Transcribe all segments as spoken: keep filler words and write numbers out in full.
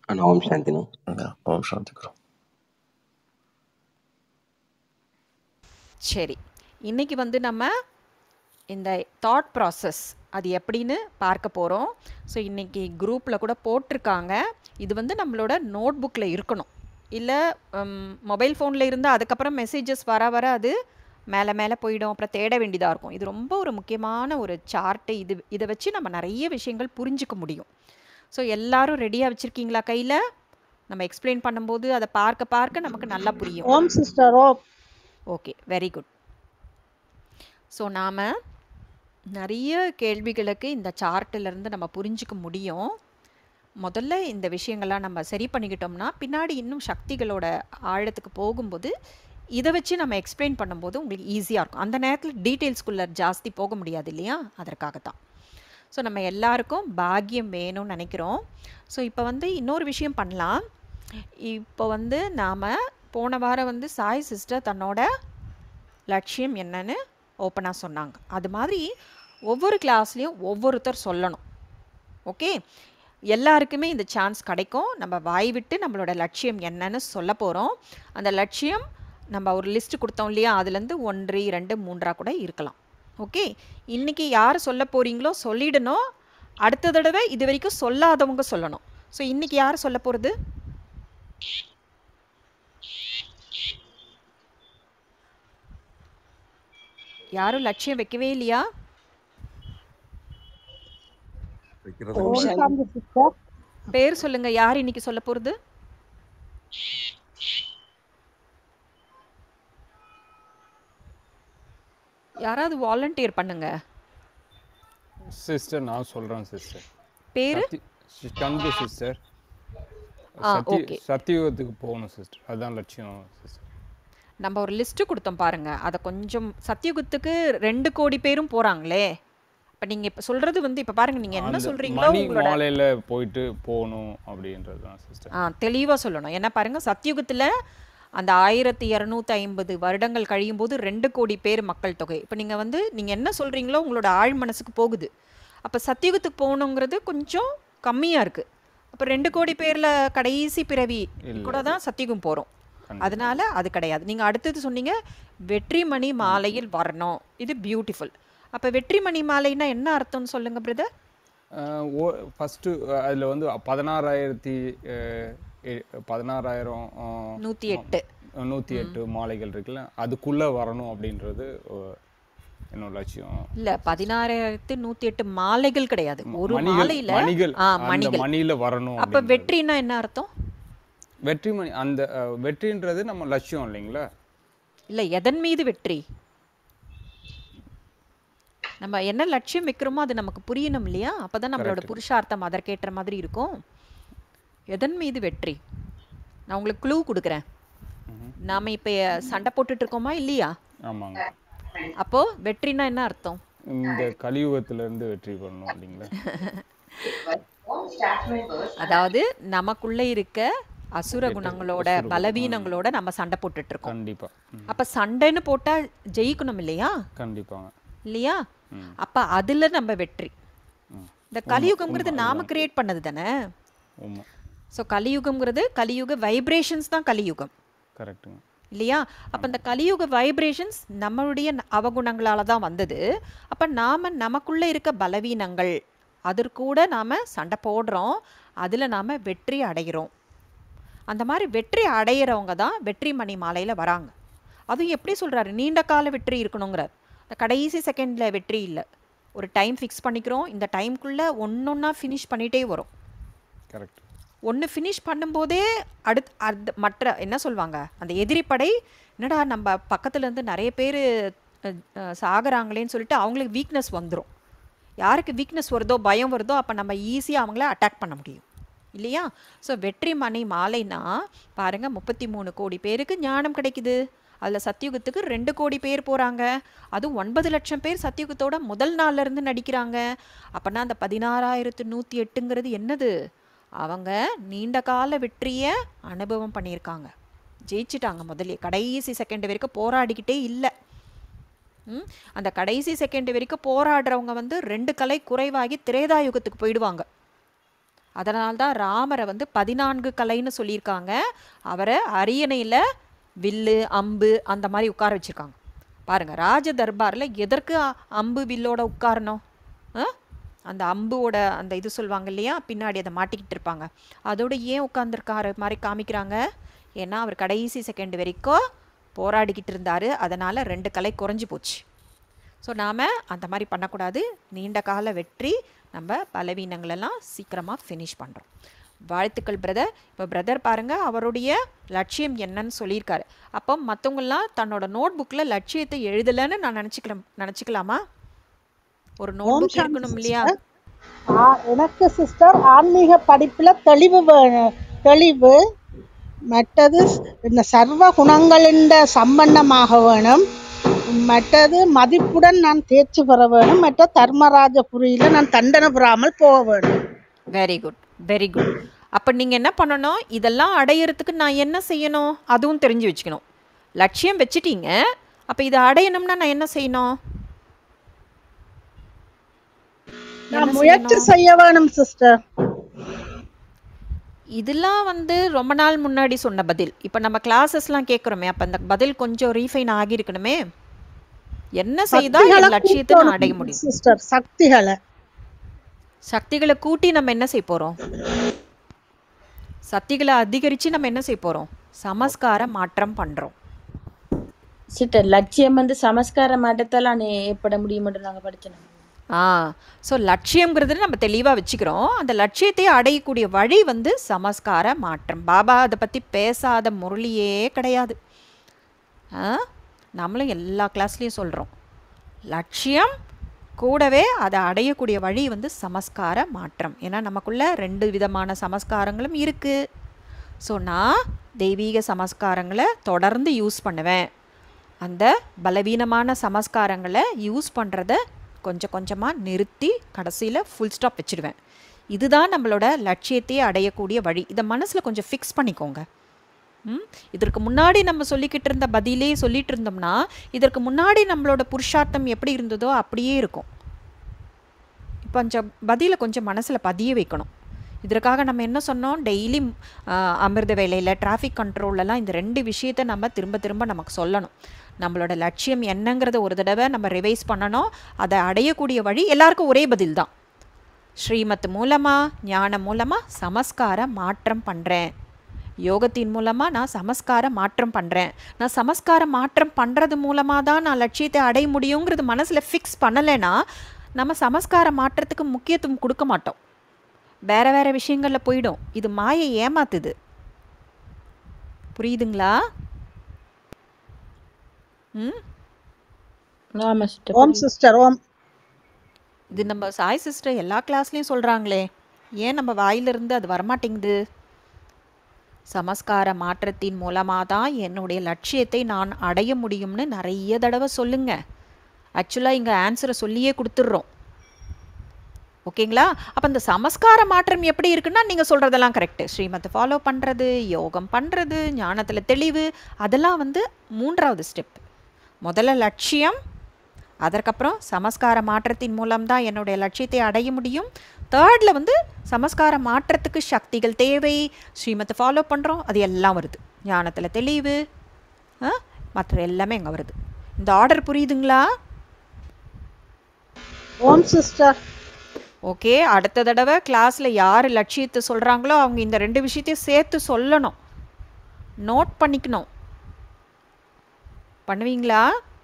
அண்ணா ஓம் சாந்தினா. ஓம் சாந்தி குரு. சரி, இன்னைக்கு வந்து நம்ம இந்த தாட் ப்ராசஸ் அது எப்படின்னு பார்க்க போகிறோம். ஸோ இன்றைக்கி குரூப்பில் கூட போட்டிருக்காங்க. இது வந்து நம்மளோட நோட் புக்கில் இருக்கணும். இல்லை மொபைல் ஃபோனில் இருந்தால் அதுக்கப்புறம் மெசேஜஸ் வர வர அது மேலே மேலே போயிடும், அப்புறம் தேட வேண்டியதாக இருக்கும். இது ரொம்ப ஒரு முக்கியமான ஒரு சார்ட்டு. இது இதை வச்சு நம்ம நிறைய விஷயங்கள் புரிஞ்சிக்க முடியும். ஸோ எல்லாரும் ரெடியாக வச்சுருக்கீங்களா கையில்? நம்ம எக்ஸ்பிளைன் பண்ணும்போது அதை பார்க்க பார்க்க நமக்கு நல்லா புரியும். ஓம் சிஸ்டர் ஓம். Okay, very good. ஸோ நாம் நிறைய கேள்விகளுக்கு இந்த சார்ட்டிலேருந்து நம்ம புரிஞ்சிக்க முடியும். முதல்ல இந்த விஷயங்கள்லாம் நம்ம சரி பண்ணிக்கிட்டோம்னா பின்னாடி இன்னும் சக்திகளோட ஆழத்துக்கு போகும்போது இதை வச்சு நம்ம எக்ஸ்பிளைன் பண்ணும்போது உங்களுக்கு ஈஸியாக இருக்கும். அந்த நேரத்தில் டீட்டெயில்ஸ்குள்ளே ஜாஸ்தி போக முடியாது இல்லையா? அதற்காகத்தான். ஸோ நம்ம எல்லாருக்கும் பாக்கியம் வேணும்னு நினைக்கிறோம். ஸோ இப்போ வந்து இன்னொரு விஷயம் பண்ணலாம். இப்போ வந்து நாம் போன வாரம் வந்து சாய் சிஸ்டர் தன்னோட லட்சியம் என்னன்னு ஓப்பனாக சொன்னாங்க. அது மாதிரி ஒவ்வொரு கிளாஸ்லேயும் ஒவ்வொருத்தர் சொல்லணும். ஓகே, எல்லாருக்குமே இந்த சான்ஸ் கிடைக்கும். நம்ம வாய் விட்டு நம்மளோட லட்சியம் என்னன்னு சொல்ல போகிறோம். அந்த லட்சியம் நம்ம ஒரு லிஸ்ட்டு கொடுத்தோம் இல்லையா, அதுலேருந்து ஒன்று இரண்டு மூன்றாக கூட இருக்கலாம். ஓகே, இன்றைக்கி யார் சொல்ல போகிறீங்களோ சொல்லிடணும். அடுத்த தடவை இது வரைக்கும் சொல்லாதவங்க சொல்லணும். ஸோ இன்றைக்கி யார் சொல்ல போகிறது? யாரும் லட்சியம் வைக்கவே இல்லையா? ஓம் சாந்தி சிஸ்டர். பேர் சொல்லுங்க, யார் இன்னைக்கு சொல்ல போறது? யாராவது வாலண்டியர் பண்ணுங்க. சிஸ்டர் நான் சொல்றேன் சிஸ்டர். பேரு? சங்கு சிஸ்டர். ஆ, சத்திய ஓகே. சத்தியுகத்துக்கு போகணும் சிஸ்டர், அதுதான் லட்சியம் சிஸ்டர். நம்ம ஒரு லிஸ்ட் கொடுத்தோம் பாருங்க, அதை கொஞ்சம் சத்தியுகத்துக்கு ரெண்டு கோடி பேரும் போறாங்களே. இப்போ நீங்க இப்போ சொல்றது வந்து இப்போ பாருங்க, நீங்க என்ன அந்த சொல்றீங்களோ மணி உங்களோட மாலையில போயிட்டு போகணும் அப்படின்றது தான் சிஸ்டர். ஆ தெளிவாக சொல்லணும். ஏன்னா பாருங்க, சத்தியுகத்தில் அந்த ஆயிரத்தி இரநூத்தி ஐம்பது வருடங்கள் கழியும் போது ரெண்டு கோடி பேர் மக்கள் தொகை. இப்போ நீங்கள் வந்து நீங்கள் என்ன சொல்கிறீங்களோ உங்களோட ஆழ் மனசுக்கு போகுது. அப்போ சத்தியுகத்துக்கு போகணுங்கிறது கொஞ்சம் கம்மியாக இருக்குது. அப்போ ரெண்டு கோடி பேரில் கடைசி பிறவி கூட தான் சத்தியுகம் போகிறோம். அதனால அது கிடையாது. நீங்கள் அடுத்தது சொன்னீங்க வெற்றிமணி மாலையில் வரணும், இது பியூட்டிஃபுல். அப்போ வெற்றிமணி மாலைன்னா என்ன அர்த்தம்னு சொல்லுங்க பிரதர். ஃபஸ்ட்டு அதில் வந்து பதினாறாயிரத்தி பதினாறாயிரம் நூற்றி எட்டு நூற்றி எட்டு மாலைகள் இருக்குல்ல, அதுக்குள்ளே வரணும் அப்படின்றது என்னோட லட்சியம். இல்லை, பதினாறாயிரத்தி நூற்றி எட்டு மாலைகள் கிடையாது, ஒரு மணிகள் மாலையில் மணிகள் ஆ அந்த மணிகள். மணியில் வரணும். அப்போ வெற்றினா என்ன அர்த்தம்? வெற்றி மணி அந்த அஹ், வெற்றின்றது நம்ம லட்சியம் இல்லைங்களா? இல்லை, எதன் மீது வெற்றி? நம்ம என்ன லட்சியம் வைக்கிறோமோ அது நமக்கு புரியணும் இல்லையா? அப்போ தான் நம்மளோட Correct. புருஷார்த்தம் அதற்கேற்ற மாதிரி இருக்கும். எதன் மீது வெற்றி? நான் உங்களுக்கு க்ளூ கொடுக்குறேன். நாம் இப்போ சண்டை போட்டுட்டு இருக்கோமா இல்லையா? ஆமாங்க. அப்போது வெற்றினா என்ன அர்த்தம்? இந்த கலியுகத்திலேருந்து வெற்றி பண்ணணும் அப்படிங்களா? அதாவது நமக்குள்ளே இருக்க அசுர குணங்களோட பலவீனங்களோட நம்ம சண்டை போட்டுட்டு இருக்கோம். கண்டிப்பா. ம். அப்போ சண்டைன்னு போட்டால் ஜெயிக்கணும் இல்லையா? கண்டிப்பாங்க. இல்லையா? அப்போ அதில் நம்ம வெற்றி. இந்த கலியுகம்ங்கிறது நாம கிரியேட் பண்ணது தானே. ஆமாம், ஸோ கலியுகம்ங்கிறது கலியுக வைப்ரேஷன்ஸ் தான் கலியுகம் கரெக்டுங்க. இல்லையா? அப்போ இந்த கலியுக வைப்ரேஷன்ஸ் நம்மளுடைய ந- அவகுணங்களால தான் வந்தது. அப்போ நாம் நமக்குள்ளே இருக்க பலவீனங்கள் அதற்கூட நாம் சண்டை போடுறோம், அதில் நாம் வெற்றி அடைகிறோம். அந்த மாதிரி வெற்றி அடையிறவங்க தான் வெற்றி மணி மாலையில் வராங்க. அதுவும் எப்படி சொல்கிறாரு, நீண்ட கால வெற்றி இருக்கணுங்கிறார். இந்த கடைசி செகண்டில் வெற்றி இல்லை. ஒரு டைம் ஃபிக்ஸ் பண்ணிக்கிறோம், இந்த டைம்குள்ளே ஒன்றொன்னா ஃபினிஷ் பண்ணிகிட்டே வரும். கரெக்ட். ஒன்று ஃபினிஷ் பண்ணும்போதே அடுத் அடுத்த மற்ற என்ன சொல்லுவாங்க, அந்த எதிரிப்படை என்னடா நம்ம பக்கத்துலேருந்து நிறைய பேர் சாகுறாங்களேன்னு சொல்லிட்டு அவங்களுக்கு வீக்னஸ் வந்துடும். யாருக்கு வீக்னஸ் வருதோ, பயம் வருதோ, அப்போ நம்ம ஈஸியாக அவங்கள அட்டாக் பண்ண முடியும் இல்லையா? ஸோ வெற்றி மணி மாலைனா பாருங்கள், முப்பத்தி மூணு கோடி பேருக்கு ஞானம் கிடைக்குது. அதில் சத்தியுகத்துக்கு ரெண்டு கோடி பேர் போகிறாங்க. அதுவும் ஒன்பது லட்சம் பேர் சத்தியுகத்தோட முதல் நாள்ல இருந்து நடிக்கிறாங்க. அப்போனா அந்த பதினாறாயிரத்து நூற்றி எட்டுங்கிறது என்னது? அவங்க நீண்ட கால வெற்றியை அனுபவம் பண்ணியிருக்காங்க, ஜெயிச்சிட்டாங்க. முதல்ல கடைசி செகண்ட் வரைக்கும் போராடிக்கிட்டே இல்லை. ம், அந்த கடைசி செகண்ட் வரைக்கும் போராடுறவங்க வந்து ரெண்டு கலை குறைவாகி திரேதாயுகத்துக்கு போயிடுவாங்க. அதனால தான் ராமரை வந்து பதினான்கு கலைன்னு சொல்லியிருக்காங்க. அவரை அரியணையில் வில்லு அம்பு அந்த மாதிரி உட்கார வச்சுருக்காங்க. பாருங்கள், ராஜ தர்பாரில் எதற்கு அம்பு வில்லோட உட்காரணும்? அந்த அம்புவோட அந்த இது சொல்லுவாங்க இல்லையா, பின்னாடி அதை மாட்டிக்கிட்டு இருப்பாங்க, அதோட ஏன் உட்காந்துருக்காரு மாதிரி காமிக்கிறாங்க. ஏன்னா அவர் கடைசி செகண்ட் வரைக்கும் போராடிக்கிட்டு இருந்தார். அதனால் ரெண்டு கலை குறைஞ்சி போச்சு. ஸோ நாம் அந்த மாதிரி பண்ணக்கூடாது. நீண்ட கால வெற்றி, நம்ம பலவீனங்களெல்லாம் சீக்கிரமாக ஃபினிஷ் பண்ணுறோம். வாழ்த்துக்கள் பிரதர். இப்போ பிரதர் பாருங்கள், அவருடைய லட்சியம் என்னன்னு சொல்லியிருக்காரு. அப்போ மற்றவங்களாம் தன்னோட நோட் புக்கில் லட்சியத்தை எழுதலைன்னு நான் நினச்சிக்கலாம் நினச்சிக்கலாமா? ஒரு நோட் புக் இருக்கணும் இல்லையா? எனக்கு சிஸ்டர் ஆன்மீக படிப்பில் தெளிவு வேணும். தெளிவு மற்றது இந்த சர்வ குணங்களின் சம்பந்தமாக வேணும். மற்றது மதிப்புடன் நான் தேர்ச்சி பெற வேணும். மற்ற தர்மராஜபுரியில் நான் தண்டனை பெறாமல் போக வேணும். Very good, very good. அப்போ நீங்கள் என்ன பண்ணணும்? இதெல்லாம் அடையிறதுக்கு நான் என்ன செய்யணும் அதுவும் தெரிஞ்சு வச்சுக்கணும். லட்சியம் வச்சுட்டீங்க, அப்போ இதை அடையணும்னா நான் என்ன செய்யணும்? நான் முயற்சி செய்ய வேணும் சிஸ்டர். இதெல்லாம் வந்து ரொம்ப நாள் முன்னாடி சொன்ன பதில். இப்போ நம்ம கிளாஸஸ்லாம் கேட்குறோமே, அப்போ அந்த பதில் கொஞ்சம் ரீஃபைன் ஆகியிருக்கணுமே. என்ன செய்தால் என் லட்சியத்தை நான் அடைய முடியும்? சிஸ்டர் சக்திகளை சக்திகளை கூட்டி நம்ம என்ன செய்ய போகிறோம்? சக்திகளை அதிகரித்து நம்ம என்ன செய்ய போகிறோம்? சமஸ்கார மாற்றம் பண்ணுறோம். சிஸ்டர் லட்சியம் வந்து சமஸ்கார மாற்றத்தால் ஏற்பட முடியும் என்று நாங்கள் படித்தோம். ஆ ஸோ லட்சியங்கிறது நம்ம தெளிவாக வச்சுக்கிறோம். அந்த லட்சியத்தை அடையக்கூடிய வழி வந்து சமஸ்கார மாற்றம். பாபா அதை பற்றி பேசாத முரளியே கிடையாது. நம்மளும் எல்லா கிளாஸ்லேயும் சொல்கிறோம், லட்சியம் கூடவே அதை அடையக்கூடிய வழி வந்து சமஸ்கார மாற்றம். ஏன்னா நமக்குள்ள ரெண்டு விதமான சமஸ்காரங்களும் இருக்குது. ஸோ நான் தெய்வீக சமஸ்காரங்களை தொடர்ந்து யூஸ் பண்ணுவேன். அந்த பலவீனமான சமஸ்காரங்களை யூஸ் பண்ணுறத கொஞ்சம் கொஞ்சமாக நிறுத்தி கடைசியில் ஃபுல் ஸ்டாப் வச்சுடுவேன். இதுதான் நம்மளோட லட்சியத்தையே அடையக்கூடிய வழி. இதை மனசில் கொஞ்சம் ஃபிக்ஸ் பண்ணிக்கோங்க. ம் இதற்கு முன்னாடி நம்ம சொல்லிக்கிட்டு இருந்த பதிலே சொல்லிகிட்டு இருந்தோம்னா, இதற்கு முன்னாடி நம்மளோட புருஷார்த்தம் எப்படி இருந்ததோ அப்படியே இருக்கும். இப்போ கொஞ்சம் பதிலை கொஞ்சம் மனசில் பதிய வைக்கணும். இதற்காக நம்ம என்ன சொன்னோம்? டெய்லி அமிர்த வேலையில் டிராஃபிக் கண்ட்ரோலெல்லாம் இந்த ரெண்டு விஷயத்தை நம்ம திரும்ப திரும்ப நமக்கு சொல்லணும். நம்மளோட லட்சியம் என்னங்கிறத ஒரு தடவை நம்ம ரிவைஸ் பண்ணணும். அதை அடையக்கூடிய வழி எல்லாருக்கும் ஒரே பதில் தான். ஸ்ரீமத் மூலமாக, ஞானம் மூலமாக சமஸ்கார மாற்றம் பண்ணுறேன். யோகத்தின் மூலமாக நான் சமஸ்கார மாற்றம் பண்ணுறேன். நான் சமஸ்கார மாற்றம் பண்ணுறது மூலமாக தான் நான் லட்சியத்தை அடைய முடியுங்கிறது மனசில் ஃபிக்ஸ் பண்ணலைன்னா நம்ம சமஸ்கார மாற்றத்துக்கு முக்கியத்துவம் கொடுக்க மாட்டோம். வேறு வேறு விஷயங்களில் போயிடும். இது மாயை ஏமாத்துது. புரியுதுங்களா? ம் ஓம் சிஸ்டர் ஓம். இது நம்ம சாய் சிஸ்டர் எல்லா கிளாஸ்லேயும் சொல்கிறாங்களே, ஏன் நம்ம வாயிலிருந்து அது வரமாட்டேங்குது? சமஸ்கார மாற்றத்தின் மூலமாக தான் என்னுடைய லட்சியத்தை நான் அடைய முடியும்னு நிறைய தடவை சொல்லுங்க. ஆக்சுவலாக இங்கே ஆன்சரை சொல்லியே கொடுத்துட்றோம். ஓகேங்களா? அப்போ இந்த சமஸ்கார மாற்றம் எப்படி இருக்குன்னா, நீங்கள் சொல்கிறதெல்லாம் கரெக்டு. ஸ்ரீமத்தை ஃபாலோ பண்ணுறது, யோகம் பண்ணுறது, ஞானத்தில் தெளிவு, அதெல்லாம் வந்து மூன்றாவது ஸ்டெப். முதல்ல லட்சியம், அதற்கப்புறம் சமஸ்கார மாற்றத்தின் மூலம்தான் என்னுடைய லட்சியத்தை அடைய முடியும். தேர்டில் வந்து சமஸ்கார மாற்றத்துக்கு சக்திகள் தேவை, ஸ்ரீமத்தை ஃபாலோ பண்ணுறோம், அது எல்லாம் வருது. ஞானத்தில் தெளிவு, மற்ற எல்லாமே இங்கே வருது. இந்த ஆர்டர் புரியுதுங்களா? ஓம் சிஸ்டர். ஓகே, அடுத்த தடவை கிளாஸில் யார் லட்சியத்தை சொல்கிறாங்களோ அவங்க இந்த ரெண்டு விஷயத்தையும் சேர்த்து சொல்லணும், நோட் பண்ணிக்கணும். பண்ணுவீங்களா?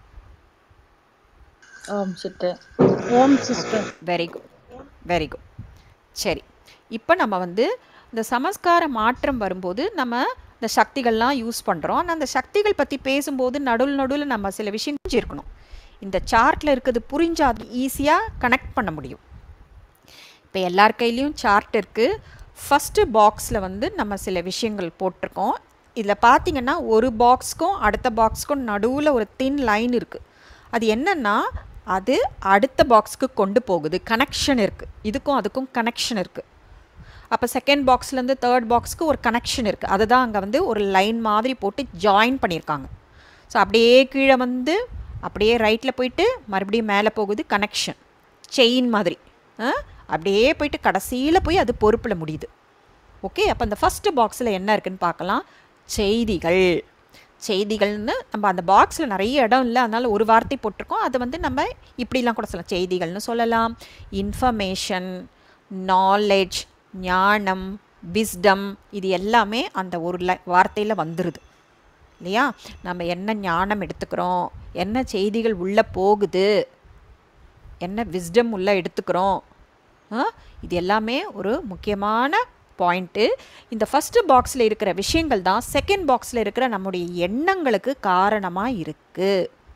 ஓம் சிஸ்டர். ஓம் sister. Very good, very good. சரி, இப்போ நம்ம வந்து இந்த சமஸ்கார மாற்றம் வரும்போது நம்ம இந்த சக்திகள்லாம் யூஸ் பண்ணுறோம். ஆனால் அந்த சக்திகள் பற்றி பேசும்போது நடுவில் நடுவில் நம்ம சில விஷயம் புரிஞ்சிருக்கணும். இந்த சார்ட்டில் இருக்கிறது புரிஞ்சால் அது ஈஸியாக கனெக்ட் பண்ண முடியும். இப்போ எல்லார் கையிலையும் சார்ட் இருக்குது. ஃபஸ்ட்டு பாக்ஸில் வந்து நம்ம சில விஷயங்கள் போட்டிருக்கோம். இதில் பார்த்தீங்கன்னா ஒரு பாக்ஸ்க்கும் அடுத்த பாக்ஸ்க்கும் நடுவில் ஒரு தின் லைன் இருக்குது. அது என்னென்னா, அது அடுத்த பாக்ஸுக்கு கொண்டு போகுது. கனெக்ஷன் இருக்குது, இதுக்கும் அதுக்கும் கனெக்ஷன் இருக்குது. அப்போ செகண்ட் பாக்ஸ்லேருந்து தேர்ட் பாக்ஸுக்கு ஒரு கனெக்ஷன் இருக்குது. அதை தான் அங்கே வந்து ஒரு லைன் மாதிரி போட்டு ஜாயின் பண்ணியிருக்காங்க. ஸோ அப்படியே கீழே வந்து அப்படியே ரைட்டில் போயிட்டு மறுபடியும் மேலே போகுது, கனெக்ஷன் செயின் மாதிரி. அப்படியே போயிட்டு கடைசியில் போய் அது பொறுப்பில் முடியுது. ஓகே, அப்போ அந்த ஃபஸ்ட்டு பாக்ஸில் என்ன இருக்குதுன்னு பார்க்கலாம். செய்திகள். செய்திகள்னு நம்ம அந்த பாக்ஸில் நிறைய இடம் இல்லை, அதனால் ஒரு வார்த்தை போட்டிருக்கோம். அதை வந்து நம்ம இப்படிலாம் கூட சொல்லலாம், செய்திகள்னு சொல்லலாம். இன்ஃபர்மேஷன், நாலேஜ், ஞானம், விஸ்டம், இது எல்லாமே அந்த ஒரு ல வார்த்தையில் வந்துடுது இல்லையா. நம்ம என்ன ஞானம் எடுத்துக்கிறோம், என்ன செய்திகள் உள்ளே போகுது, என்ன விஸ்டம் உள்ளே எடுத்துக்கிறோம், இது எல்லாமே ஒரு முக்கியமான பாயிண்ட்டு. இந்த ஃபஸ்ட்டு பாக்ஸில் இருக்கிற விஷயங்கள் தான் செகண்ட் பாக்ஸில் இருக்கிற நம்முடைய எண்ணங்களுக்கு காரணமாக இருக்குது.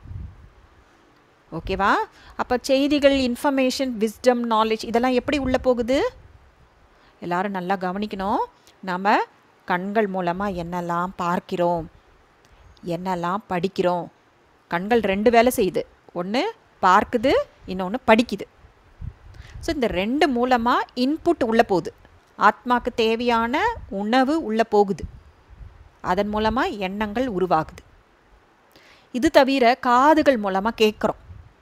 ஓகேவா? அப்போ செய்திகள், இன்ஃபர்மேஷன், விஸ்டம், நாலேஜ் இதெல்லாம் எப்படி உள்ளே போகுது? எல்லாரும் நல்லா கவனிக்கணும். நம்ம கண்கள் மூலமாக என்னெல்லாம் பார்க்கிறோம், என்னெல்லாம் படிக்கிறோம். கண்கள் ரெண்டு வேலை செய்யுது, ஒன்று பார்க்குது, இன்னொன்று படிக்குது. ஸோ இந்த ரெண்டு மூலமாக இன்புட் உள்ளே போகுது, ஆத்மாவுக்கு தேவையான உணவு உள்ளே போகுது, அதன் மூலமாக எண்ணங்கள் உருவாகுது. இது தவிர காதுகள் மூலமாக கேட்குறோம்,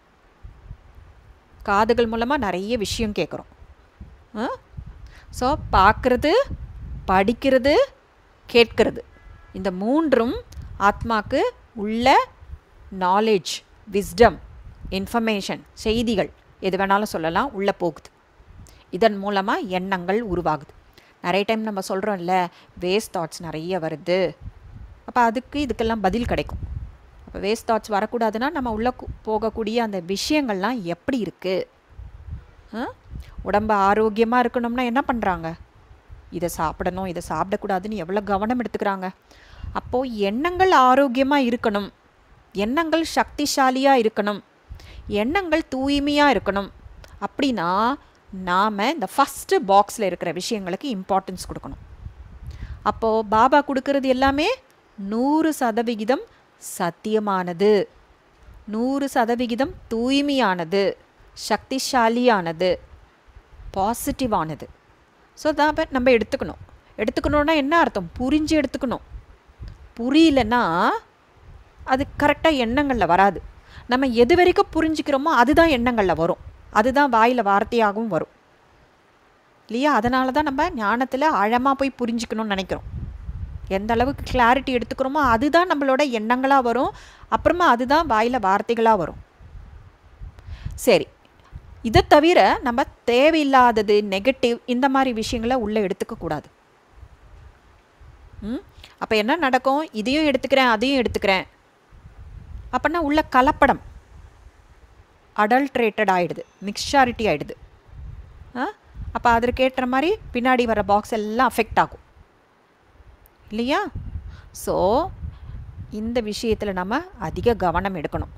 காதுகள் மூலமாக நிறைய விஷயம் கேட்குறோம். ஸோ பார்க்குறது, படிக்கிறது, கேட்கிறது, இந்த மூன்றும் ஆத்மாக்கு உள்ள நாலேஜ், விஸ்டம், இன்ஃபர்மேஷன், செய்திகள் எது வேணாலும் சொல்லலாம், உள்ளே போகுது. இதன் மூலமாக எண்ணங்கள் உருவாகுது. நிறைய டைம் நம்ம சொல்கிறோம்ல, வேஸ்ட் தாட்ஸ் நிறைய வருது, அப்போ அதுக்கு இதுக்கெல்லாம் பதில் கிடைக்கும். அப்போ வேஸ்ட் தாட்ஸ் வரக்கூடாதுன்னா நம்ம உள்ளே போகக்கூடிய அந்த விஷயங்கள்லாம் எப்படி இருக்குது. உடம்பு ஆரோக்கியமாக இருக்கணும்னா என்ன பண்ணுறாங்க, இதை சாப்பிடணும், இதை சாப்பிடக்கூடாதுன்னு எவ்வளோ கவனம் எடுத்துக்கிறாங்க. அப்போது எண்ணங்கள் ஆரோக்கியமாக இருக்கணும், எண்ணங்கள் சக்திசாலியாக இருக்கணும், எண்ணங்கள் தூய்மையாக இருக்கணும். அப்படின்னா நாம் இந்த ஃபஸ்ட்டு பாக்ஸில் இருக்கிற விஷயங்களுக்கு இம்பார்ட்டன்ஸ் கொடுக்கணும். அப்போது பாபா கொடுக்கறது எல்லாமே நூறு சதவிகிதம் சத்தியமானது, நூறு சதவிகிதம் தூய்மையானது, சக்திசாலியானது, பாசிட்டிவானது. ஸோ தான் நம்ம எடுத்துக்கணும். எடுத்துக்கணுன்னா என்ன அர்த்தம், புரிஞ்சு எடுத்துக்கணும். புரியலன்னா அது கரெக்டாக எண்ணங்களில் வராது. நம்ம எது வரைக்கும் புரிஞ்சுக்கிறோமோ அதுதான் எண்ணங்களில் வரும், அதுதான் வாயில் வார்த்தையாகவும் வரும் இல்லையா. அதனால தான் நம்ம ஞானத்தில் ஆழமாக போய் புரிஞ்சுக்கணும்னு நினைக்கிறோம். எந்த அளவுக்கு கிளாரிட்டி எடுத்துக்கிறோமோ அதுதான் நம்மளோட எண்ணங்களாக வரும், அப்புறமா அதுதான் வாயில் வார்த்தைகளாக வரும். சரி, இதை தவிர நம்ம தேவையில்லாதது, நெகட்டிவ், இந்த மாதிரி விஷயங்களை உள்ளே எடுத்துக்கக்கூடாது. ம் அப்போ என்ன நடக்கும், இதையும் எடுத்துக்கிறேன் அதையும் எடுத்துக்கிறேன் அப்படின்னா உள்ள கலப்படம், அடல்ட்ரேட்டட் ஆகிடுது, மிக்ஸ்சாரிட்டி ஆகிடுது. அப்போ அதற்கேற்ற மாதிரி பின்னாடி வர பாக்ஸ் எல்லாம் அஃபெக்ட் ஆகும் இல்லையா. ஸோ இந்த விஷயத்தில் நம்ம அதிக கவனம் எடுக்கணும்.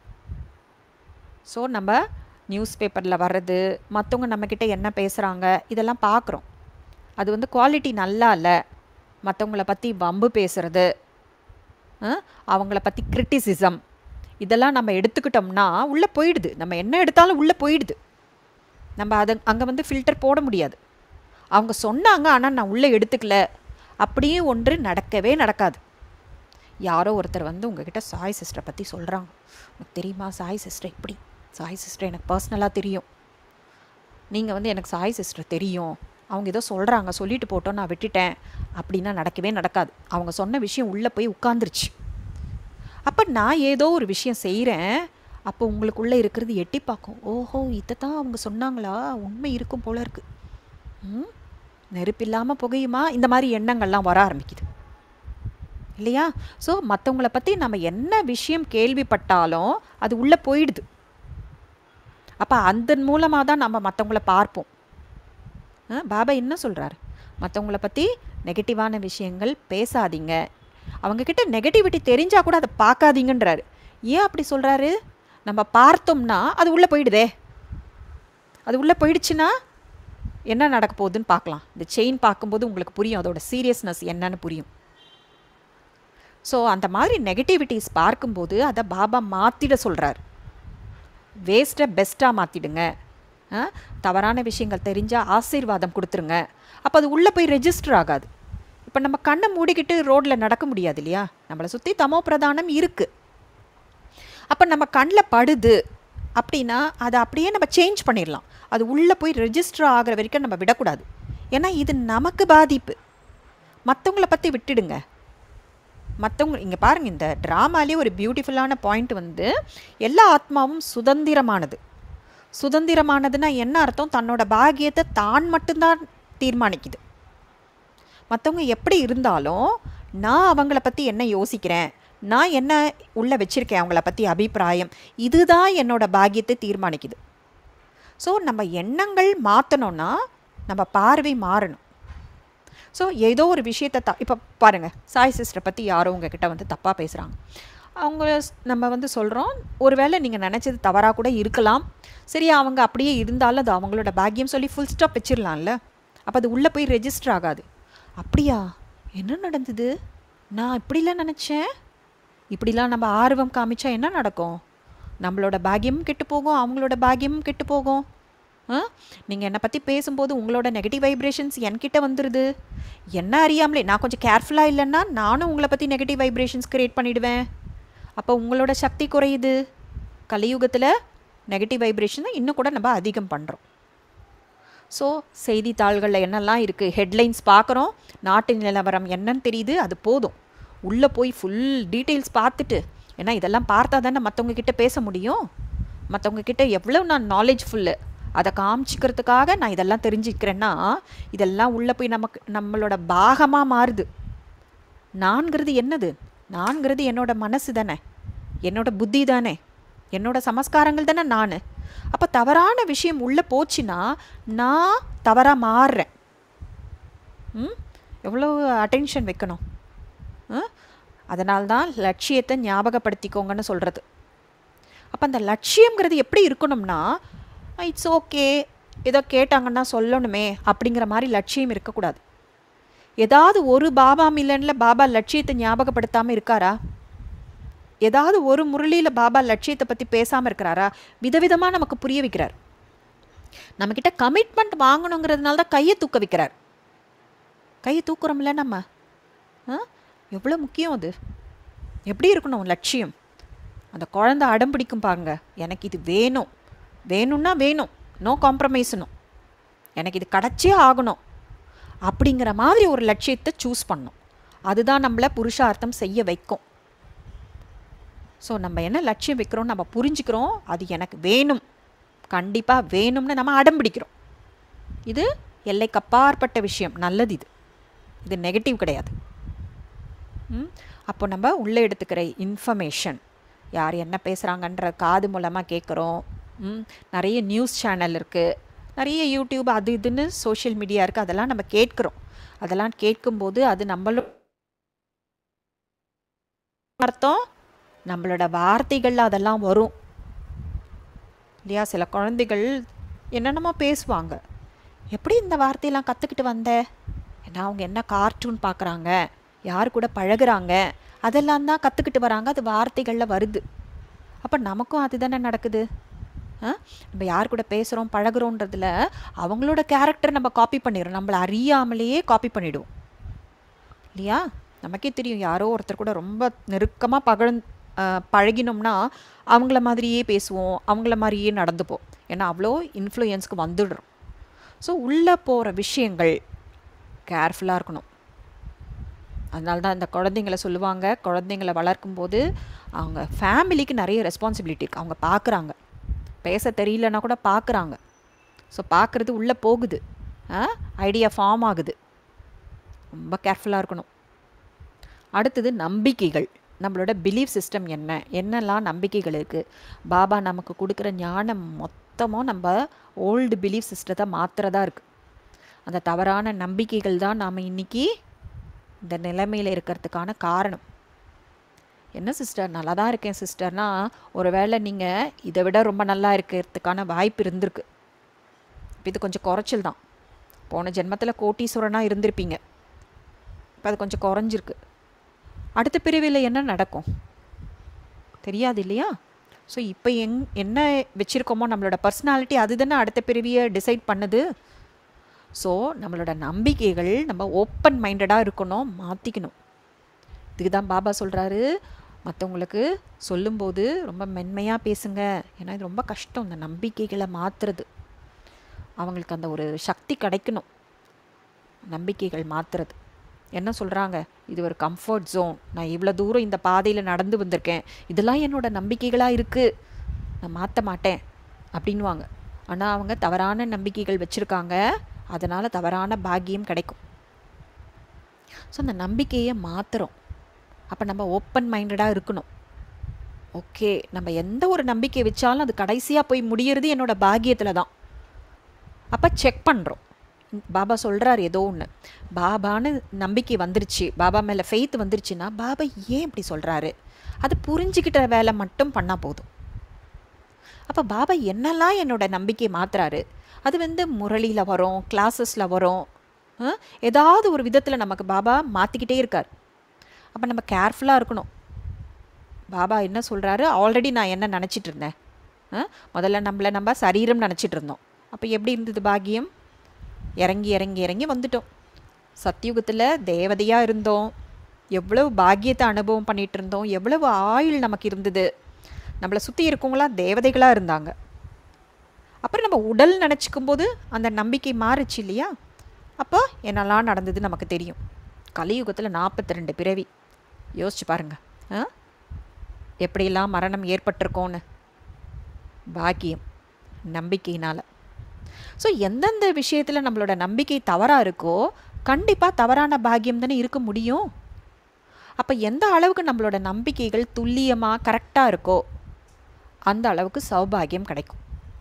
ஸோ நம்ம நியூஸ் பேப்பரில் வர்றது, மற்றவங்க நம்மக்கிட்ட என்ன பேசுகிறாங்க இதெல்லாம் பார்க்குறோம். அது வந்து குவாலிட்டி நல்லா இல்லை. மற்றவங்கள பற்றி வம்பு பேசுகிறது, அவங்கள பற்றி கிரிட்டிசிசம், இதெல்லாம் நம்ம எடுத்துக்கிட்டோம்னா உள்ளே போயிடுது. நம்ம என்ன எடுத்தாலும் உள்ளே போயிடுது. நம்ம அதை அங்கே வந்து ஃபில்டர் போட முடியாது. அவங்க சொன்னாங்க ஆனால் நான் உள்ளே எடுத்துக்கல, அப்படியே ஒன்று நடக்கவே நடக்காது. யாரோ ஒருத்தர் வந்து உங்ககிட்ட சாய் சிஸ்டரை பற்றி சொல்கிறாங்க, உங்களுக்கு தெரியுமா சாய் சிஸ்டர் இப்படி, சாய் சிஸ்டர் எனக்கு பர்சனலாக தெரியும், நீங்கள் வந்து எனக்கு சாய் சிஸ்டர் தெரியும், அவங்க ஏதோ சொல்கிறாங்க சொல்லிட்டு போட்டோம் நான் விட்டுட்டேன் அப்படின்னா நடக்கவே நடக்காது. அவங்க சொன்ன விஷயம் உள்ளே போய் உட்காந்துருச்சு. அப்போ நான் ஏதோ ஒரு விஷயம் செய்கிறேன், அப்போ உங்களுக்குள்ளே இருக்கிறது எட்டி பார்க்கும், ஓஹோ இதை தான் அவங்க சொன்னாங்களா, உண்மை இருக்கும் போல இருக்குது, ம் நெருப்பு இல்லாமல் புகையுமா, இந்த மாதிரி எண்ணங்கள்லாம் வர ஆரம்பிக்குது இல்லையா. ஸோ மற்றவங்கள பற்றி நம்ம என்ன விஷயம் கேள்விப்பட்டாலும் அது உள்ளே போயிடுது. அப்போ அதன் மூலமாக தான் நம்ம மற்றவங்கள பார்ப்போம். பாபா என்ன சொல்கிறாரு, மற்றவங்கள பற்றி நெகட்டிவான விஷயங்கள் பேசாதீங்க, அவங்கக்கிட்ட நெகட்டிவிட்டி தெரிஞ்சால் கூட அதை பார்க்காதீங்கன்றாரு. ஏன் அப்படி சொல்கிறாரு, நம்ம பார்த்தோம்னா அது உள்ளே போயிடுதே, அது உள்ளே போயிடுச்சுன்னா என்ன நடக்க போகுதுன்னு பார்க்கலாம். இந்த செயின் பார்க்கும்போது உங்களுக்கு புரியும் அதோட சீரியஸ்னஸ் என்னன்னு புரியும். ஸோ அந்த மாதிரி நெகட்டிவிட்டிஸ் பார்க்கும்போது அதை பாபா மாற்றிட சொல்கிறார். வேஸ்ட்டை பெஸ்ட்டாக மாற்றிடுங்க, தவறான விஷயங்கள் தெரிஞ்சால் ஆசீர்வாதம் கொடுத்துருங்க. அப்போ அது உள்ளே போய் ரெஜிஸ்டர் ஆகாது. இப்போ நம்ம கண்ணை மூடிக்கிட்டு ரோட்டில் நடக்க முடியாது இல்லையா, நம்மளை சுற்றி தமோ பிரதானம் இருக்குது. அப்போ நம்ம கண்ணில் படுது அப்படின்னா அதை அப்படியே நம்ம சேஞ்ச் பண்ணிடலாம். அது உள்ளே போய் ரெஜிஸ்டர் ஆகிற வரைக்கும் நம்ம விடக்கூடாது. ஏன்னா இது நமக்கு பாதிப்பு. மற்றவங்கள பற்றி விட்டுடுங்க. மற்றவங்க இங்கே பாருங்கள், இந்த ட்ராமாலே ஒரு பியூட்டிஃபுல்லான பாயிண்ட் வந்து எல்லா ஆத்மாவும் சுதந்திரமானது. சுதந்திரமானதுன்னா என்ன அர்த்தம்? தன்னோட பாக்கியத்தை தான் மட்டும்தான் தீர்மானிக்குது. மற்றவங்க எப்படி இருந்தாலும் நான் அவங்கள பற்றி என்ன யோசிக்கிறேன், நான் என்ன உள்ளே வச்சுருக்கேன் அவங்கள பற்றி அபிப்பிராயம், இதுதான் என்னோடய பாக்கியத்தை தீர்மானிக்குது. ஸோ நம்ம எண்ணங்கள் மாற்றணுன்னா நம்ம பார்வை மாறணும். ஸோ ஏதோ ஒரு விஷயத்தை த இப்போ பாருங்கள், சாய் சிஸ்டரை பற்றி யாரோ உங்ககிட்ட வந்து தப்பாக பேசுகிறாங்க. அவங்க நம்ம வந்து சொல்கிறோம், ஒருவேளை நீங்கள் நினச்சது தவறாக கூட இருக்கலாம். சரி, அவங்க அப்படியே இருந்தாலும் அது அவங்களோட பாக்கியம் சொல்லி ஃபுல் ஸ்டாப் வச்சிடலாம்ல. அப்போ அது உள்ளே போய் ரெஜிஸ்டர் ஆகாது. அப்படியா, என்ன நடந்தது, நான் இப்படிலாம் நினச்சேன், இப்படிலாம் நம்ம ஆர்வம் காமிச்சா என்ன நடக்கும்? நம்மளோட பாக்கியமும் கெட்டு போகும், அவங்களோட பாக்கியமும் கெட்டு போகும். ஆ நீங்கள் என்னை பற்றி பேசும்போது உங்களோட நெகட்டிவ் வைப்ரேஷன்ஸ் என்கிட்ட வந்துடுது. என்ன அறியாமலே நான் கொஞ்சம் கேர்ஃபுல்லாக இல்லைன்னா நானும் உங்களை பற்றி நெகட்டிவ் வைப்ரேஷன்ஸ் க்ரியேட் பண்ணிவிடுவேன். அப்போ உங்களோட சக்தி குறையுது. கலியுகத்தில் நெகட்டிவ் வைப்ரேஷனை இன்னும் கூட நம்ம அதிகம் பண்ணுறோம். ஸோ செய்தித்தாள்களில் என்னெல்லாம் இருக்குது, ஹெட்லைன்ஸ் பார்க்குறோம், நாட்டு நிலவரம் என்னன்னு தெரியுது, அது போதும். உள்ளே போய் ஃபுல் டீட்டெயில்ஸ் பார்த்துட்டு, ஏன்னா இதெல்லாம் பார்த்தா தானே மற்றவங்க கிட்டே பேச முடியும். மற்றவங்க கிட்டே எவ்வளோ நான் நாலேஜ்ஃபுல்லு அதை காமிச்சிக்கிறதுக்காக நான் இதெல்லாம் தெரிஞ்சுக்கிறேன்னா இதெல்லாம் உள்ளே போய் நமக்கு நம்மளோட பாகமாக மாறுது. நான்கிறது என்னது? நான்கிறது என்னோட மனசு தானே, என்னோட புத்தி தானே, என்னோட சமஸ்காரங்கள் தானே நான். அப்போ தவறான விஷயம் உள்ளே போச்சுன்னா நான் தவறாக மாறுறேன். ம் எவ்வளோ அட்டென்ஷன் வைக்கணும். அதனால்தான் லட்சியத்தை ஞாபகப்படுத்திக்கோங்கன்னு சொல்கிறது. அப்போ அந்த லட்சியங்கிறது எப்படி இருக்கணும்னா, இட்ஸ் ஓகே, ஏதோ கேட்டாங்கன்னா சொல்லணுமே அப்படிங்கிற மாதிரி லட்சியம் இருக்கக்கூடாது. ஏதாவது ஒரு பாபா மில்லனில் பாபா லட்சியத்தை ஞாபகப்படுத்தாமல் இருக்காரா? ஏதாவது ஒரு முரளியில் பாபா லட்சியத்தை பற்றி பேசாமல் இருக்கிறாரா? விதவிதமாக நமக்கு புரிய வைக்கிறார். நம்மக்கிட்ட கமிட்மெண்ட் வாங்கணுங்கிறதுனால தான் கையை தூக்க வைக்கிறார். கையை தூக்குறோம்ல நம்ம, ஆ எவ்வளோ முக்கியம் அது. எப்படி இருக்கணும் லட்சியம்? அந்த குழந்தை அடம் பிடிக்கும் பாருங்க, எனக்கு இது வேணும், வேணும்னா வேணும், நோ காம்ப்ரமைஸனும், எனக்கு இது கிடச்சே ஆகணும் அப்படிங்கிற மாதிரி ஒரு லட்சியத்தை சூஸ் பண்ணணும். அதுதான் நம்மளை புருஷார்த்தம் செய்ய வைக்கும். ஸோ நம்ம என்ன லட்சியம் வைக்கிறோம் நம்ம புரிஞ்சுக்கிறோம், அது எனக்கு வேணும், கண்டிப்பாக வேணும்னு நம்ம அடம் பிடிக்கிறோம். இது எல்லைக்கு அப்பாற்பட்ட விஷயம், நல்லது. இது இது நெகட்டிவ் கிடையாது. அப்போ நம்ம உள்ளே எடுத்துக்கிற இன்ஃபர்மேஷன், யார் என்ன பேசுகிறாங்கன்ற காது மூலமாக கேட்குறோம். நிறைய நியூஸ் சேனல் இருக்குது, நிறைய யூடியூப் அது இதுன்னு சோஷியல் மீடியா இருக்குது, அதெல்லாம் நம்ம கேட்குறோம். அதெல்லாம் கேட்கும்போது அது நம்மளோட அர்த்தம், நம்மளோட வார்த்தைகள் அதெல்லாம் வரும் இல்லையா? சில குழந்தைகள் என்னென்னமோ பேசுவாங்க, எப்படி இந்த வார்த்தையெல்லாம் கற்றுக்கிட்டு வந்த? ஏன்னா அவங்க என்ன கார்ட்டூன் பார்க்குறாங்க, யார் கூட பழகுறாங்க, அதெல்லாம் தான் கற்றுக்கிட்டு வராங்க, அது வார்த்தைகளில் வருது. அப்போ நமக்கும் அதுதானே நடக்குது. நம்ம யார் கூட பேசுகிறோம் பழகுறோன்றதில் அவங்களோட கேரக்டர் நம்ம காப்பி பண்ணிடுறோம், நம்மளை அறியாமலேயே காப்பி பண்ணிவிடுவோம் இல்லையா? நமக்கே தெரியும், யாரோ ஒருத்தர் கூட ரொம்ப நெருக்கமாக பகழ் பழகினோம்னா அவங்கள மாதிரியே பேசுவோம், அவங்கள மாதிரியே நடந்துப்போம். ஏன்னா அவ்வளோ இன்ஃப்ளூயன்ஸ்க்கு வந்துடுறோம். ஸோ உள்ளே போகிற விஷயங்கள் கேர்ஃபுல்லாக இருக்கணும். அதனால தான் இந்த குழந்தைங்கள சொல்லுவாங்க, குழந்தைங்கள வளர்க்கும்போது அவங்க ஃபேமிலிக்கு நிறைய ரெஸ்பான்சிபிலிட்டி இருக்குது. அவங்க பார்க்குறாங்க, பேச தெரியலன்னா கூட பார்க்குறாங்க. ஸோ பார்க்குறது உள்ளே போகுது, ஐடியா ஃபார்ம் ஆகுது. ரொம்ப கேர்ஃபுல்லாக இருக்கணும். அடுத்தது நம்பிக்கைகள். நம்மளோட பிலீஃப் சிஸ்டம் என்ன, என்னெல்லாம் நம்பிக்கைகள் இருக்குது. பாபா நமக்கு கொடுக்குற ஞானம் மொத்தமும் நம்ம ஓல்டு பிலீஃப் சிஸ்டத்தை மாத்திரதா இருக்குது. அந்த தவறான நம்பிக்கைகள் தான் நாம் இன்றைக்கி இந்த நிலைமையில் இருக்கிறதுக்கான காரணம். என்ன சிஸ்டர், நல்லா தான் இருக்கேன் சிஸ்டர்னா, ஒரு வேளை நீங்கள் இதை விட ரொம்ப நல்லா இருக்கிறதுக்கான வாய்ப்பு இருந்திருக்கு. இப்போ இது கொஞ்சம் குறைச்சல் தான். போன ஜென்மத்தில் கோட்டீஸ்வரனாக இருந்திருப்பீங்க, இப்போ அது கொஞ்சம் குறைஞ்சிருக்கு. அடுத்த பிரிவில் என்ன நடக்கும் தெரியாது இல்லையா? ஸோ இப்போ எங் என்ன வச்சுருக்கோமோ நம்மளோட பர்சனாலிட்டி அது தானே அடுத்த பிரிவியை டிசைட் பண்ணுது. ஸோ நம்மளோட நம்பிக்கைகள் நம்ம ஓப்பன் மைண்டடாக இருக்கணும், மாற்றிக்கணும். இதுக்கு தான் பாபா சொல்கிறாரு, மற்றவங்களுக்கு சொல்லும்போது ரொம்ப மென்மையாக பேசுங்க. ஏன்னா இது ரொம்ப கஷ்டம், இந்த நம்பிக்கைகளை மாற்றுறது. அவங்களுக்கு அந்த ஒரு சக்தி கிடைக்கணும் நம்பிக்கைகள் மாற்றுறது. என்ன சொல்கிறாங்க, இது ஒரு கம்ஃபர்ட் ஜோன், நான் இவ்வளோ தூரம் இந்த பாதையில் நடந்து வந்திருக்கேன், இதெல்லாம் என்னோட நம்பிக்கைகளாக இருக்குது, நான் மாற்ற மாட்டேன் அப்படின்வாங்க. ஆனால் அவங்க தவறான நம்பிக்கைகள் வச்சுருக்காங்க, அதனால் தவறான பாக்கியம் கிடைக்கும். ஸோ அந்த நம்பிக்கையை மாற்றுறோம். அப்போ நம்ம ஓப்பன் மைண்டடாக இருக்கணும். ஓகே, நம்ம எந்த ஒரு நம்பிக்கை வச்சாலும் அது கடைசியாக போய் முடியறது என்னோடய பாக்கியத்தில் தான். அப்போ செக் பண்ணுறோம். பாபா சொல்கிறார் ஏதோ ஒன்று, பாபான்னு நம்பிக்கை வந்துருச்சு, பாபா மேலே ஃபெய்த் வந்துருச்சுன்னா பாபா ஏன் இப்படி சொல்கிறாரு, அது புரிஞ்சுக்கிட்ட வேலை மட்டும் பண்ணால் போதும். அப்போ பாபா என்னெல்லாம் என்னோடய நம்பிக்கை மாற்றுறாரு, அது வந்து முரளியில் வரும், கிளாஸஸில் வரும், ஏதாவது ஒரு விதத்தில் நமக்கு பாபா மாற்றிக்கிட்டே இருக்கார். அப்போ நம்ம கேர்ஃபுல்லாக இருக்கணும். பாபா என்ன சொல்கிறாரு, ஆல்ரெடி நான் என்ன நினச்சிட்டு இருந்தேன், முதல்ல நம்மளை நம்ம சரீரம் நினச்சிட்டு இருந்தோம். அப்போ எப்படி இருந்தது பாக்கியம், இறங்கி இறங்கி இறங்கி வந்துட்டோம். சத்தியுகத்தில் தேவதையாக இருந்தோம், எவ்வளவு பாக்கியத்தை அனுபவம் பண்ணிகிட்டு இருந்தோம், எவ்வளவு ஆயுள் நமக்கு இருந்தது, நம்மளை சுற்றி இருக்கவங்களாம் தேவதைகளாக இருந்தாங்க. அப்புறம் நம்ம உடல் நினச்சிக்கும் போது அந்த நம்பிக்கை மாறுச்சு இல்லையா, அப்போ என்னெல்லாம் நடந்தது நமக்கு தெரியும். கலியுகத்தில் நாற்பத்தி ரெண்டு பிறவி யோசிச்சு பாருங்கள், எப்படியெல்லாம் மரணம் ஏற்பட்டிருக்கோன்னு. பாக்கியம் நம்பிக்கையினால். ஸோ எந்தெந்த விஷயத்தில் நம்மளோட நம்பிக்கை தவறாக இருக்கோ கண்டிப்பாக தவறான பாக்கியம் தானே இருக்க முடியும். அப்போ எந்த அளவுக்கு நம்மளோட நம்பிக்கைகள் துல்லியமாக கரெக்டாக இருக்கோ அந்த அளவுக்கு சௌபாகியம் கிடைக்கும்.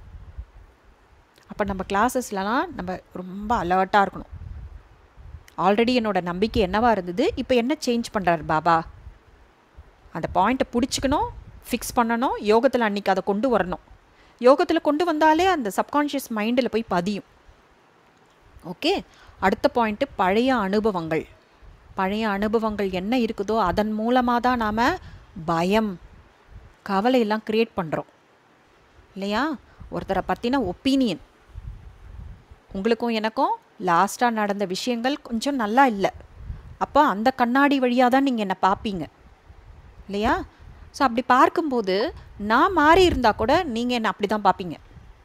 அப்போ நம்ம கிளாஸஸ்லாம் நம்ம ரொம்ப அலர்ட்டாக இருக்கணும். ஆல்ரெடி என்னோடய நம்பிக்கை என்னவாக இருந்தது, இப்போ என்ன சேஞ்ச் பண்ணுறாரு பாபா, அந்த பாயிண்ட்டை பிடிச்சிக்கணும், ஃபிக்ஸ் பண்ணணும், யோகத்தில் அன்றைக்கி அதை கொண்டு வரணும். யோகத்தில் கொண்டு வந்தாலே அந்த சப்கான்ஷியஸ் மைண்டில் போய் பதியும். ஓகே, அடுத்த பாயிண்ட்டு பழைய அனுபவங்கள். பழைய அனுபவங்கள் என்ன இருக்குதோ அதன் மூலமாக தான் நாம் பயம் கவலையெல்லாம் க்ரியேட் பண்ணுறோம் இல்லையா. ஒருத்தரை பற்றின ஒப்பீனியன், உங்களுக்கும் எனக்கும் லாஸ்ட்டாக நடந்த விஷயங்கள் கொஞ்சம் நல்லா இல்லை, அப்போ அந்த கண்ணாடி வழியாக தான் நீங்கள் என்னை பார்ப்பீங்க இல்லையா. ஸோ அப்படி பார்க்கும்போது நான் மாறி இருந்தால் கூட நீங்கள் என்னை அப்படி தான் பார்ப்பீங்க.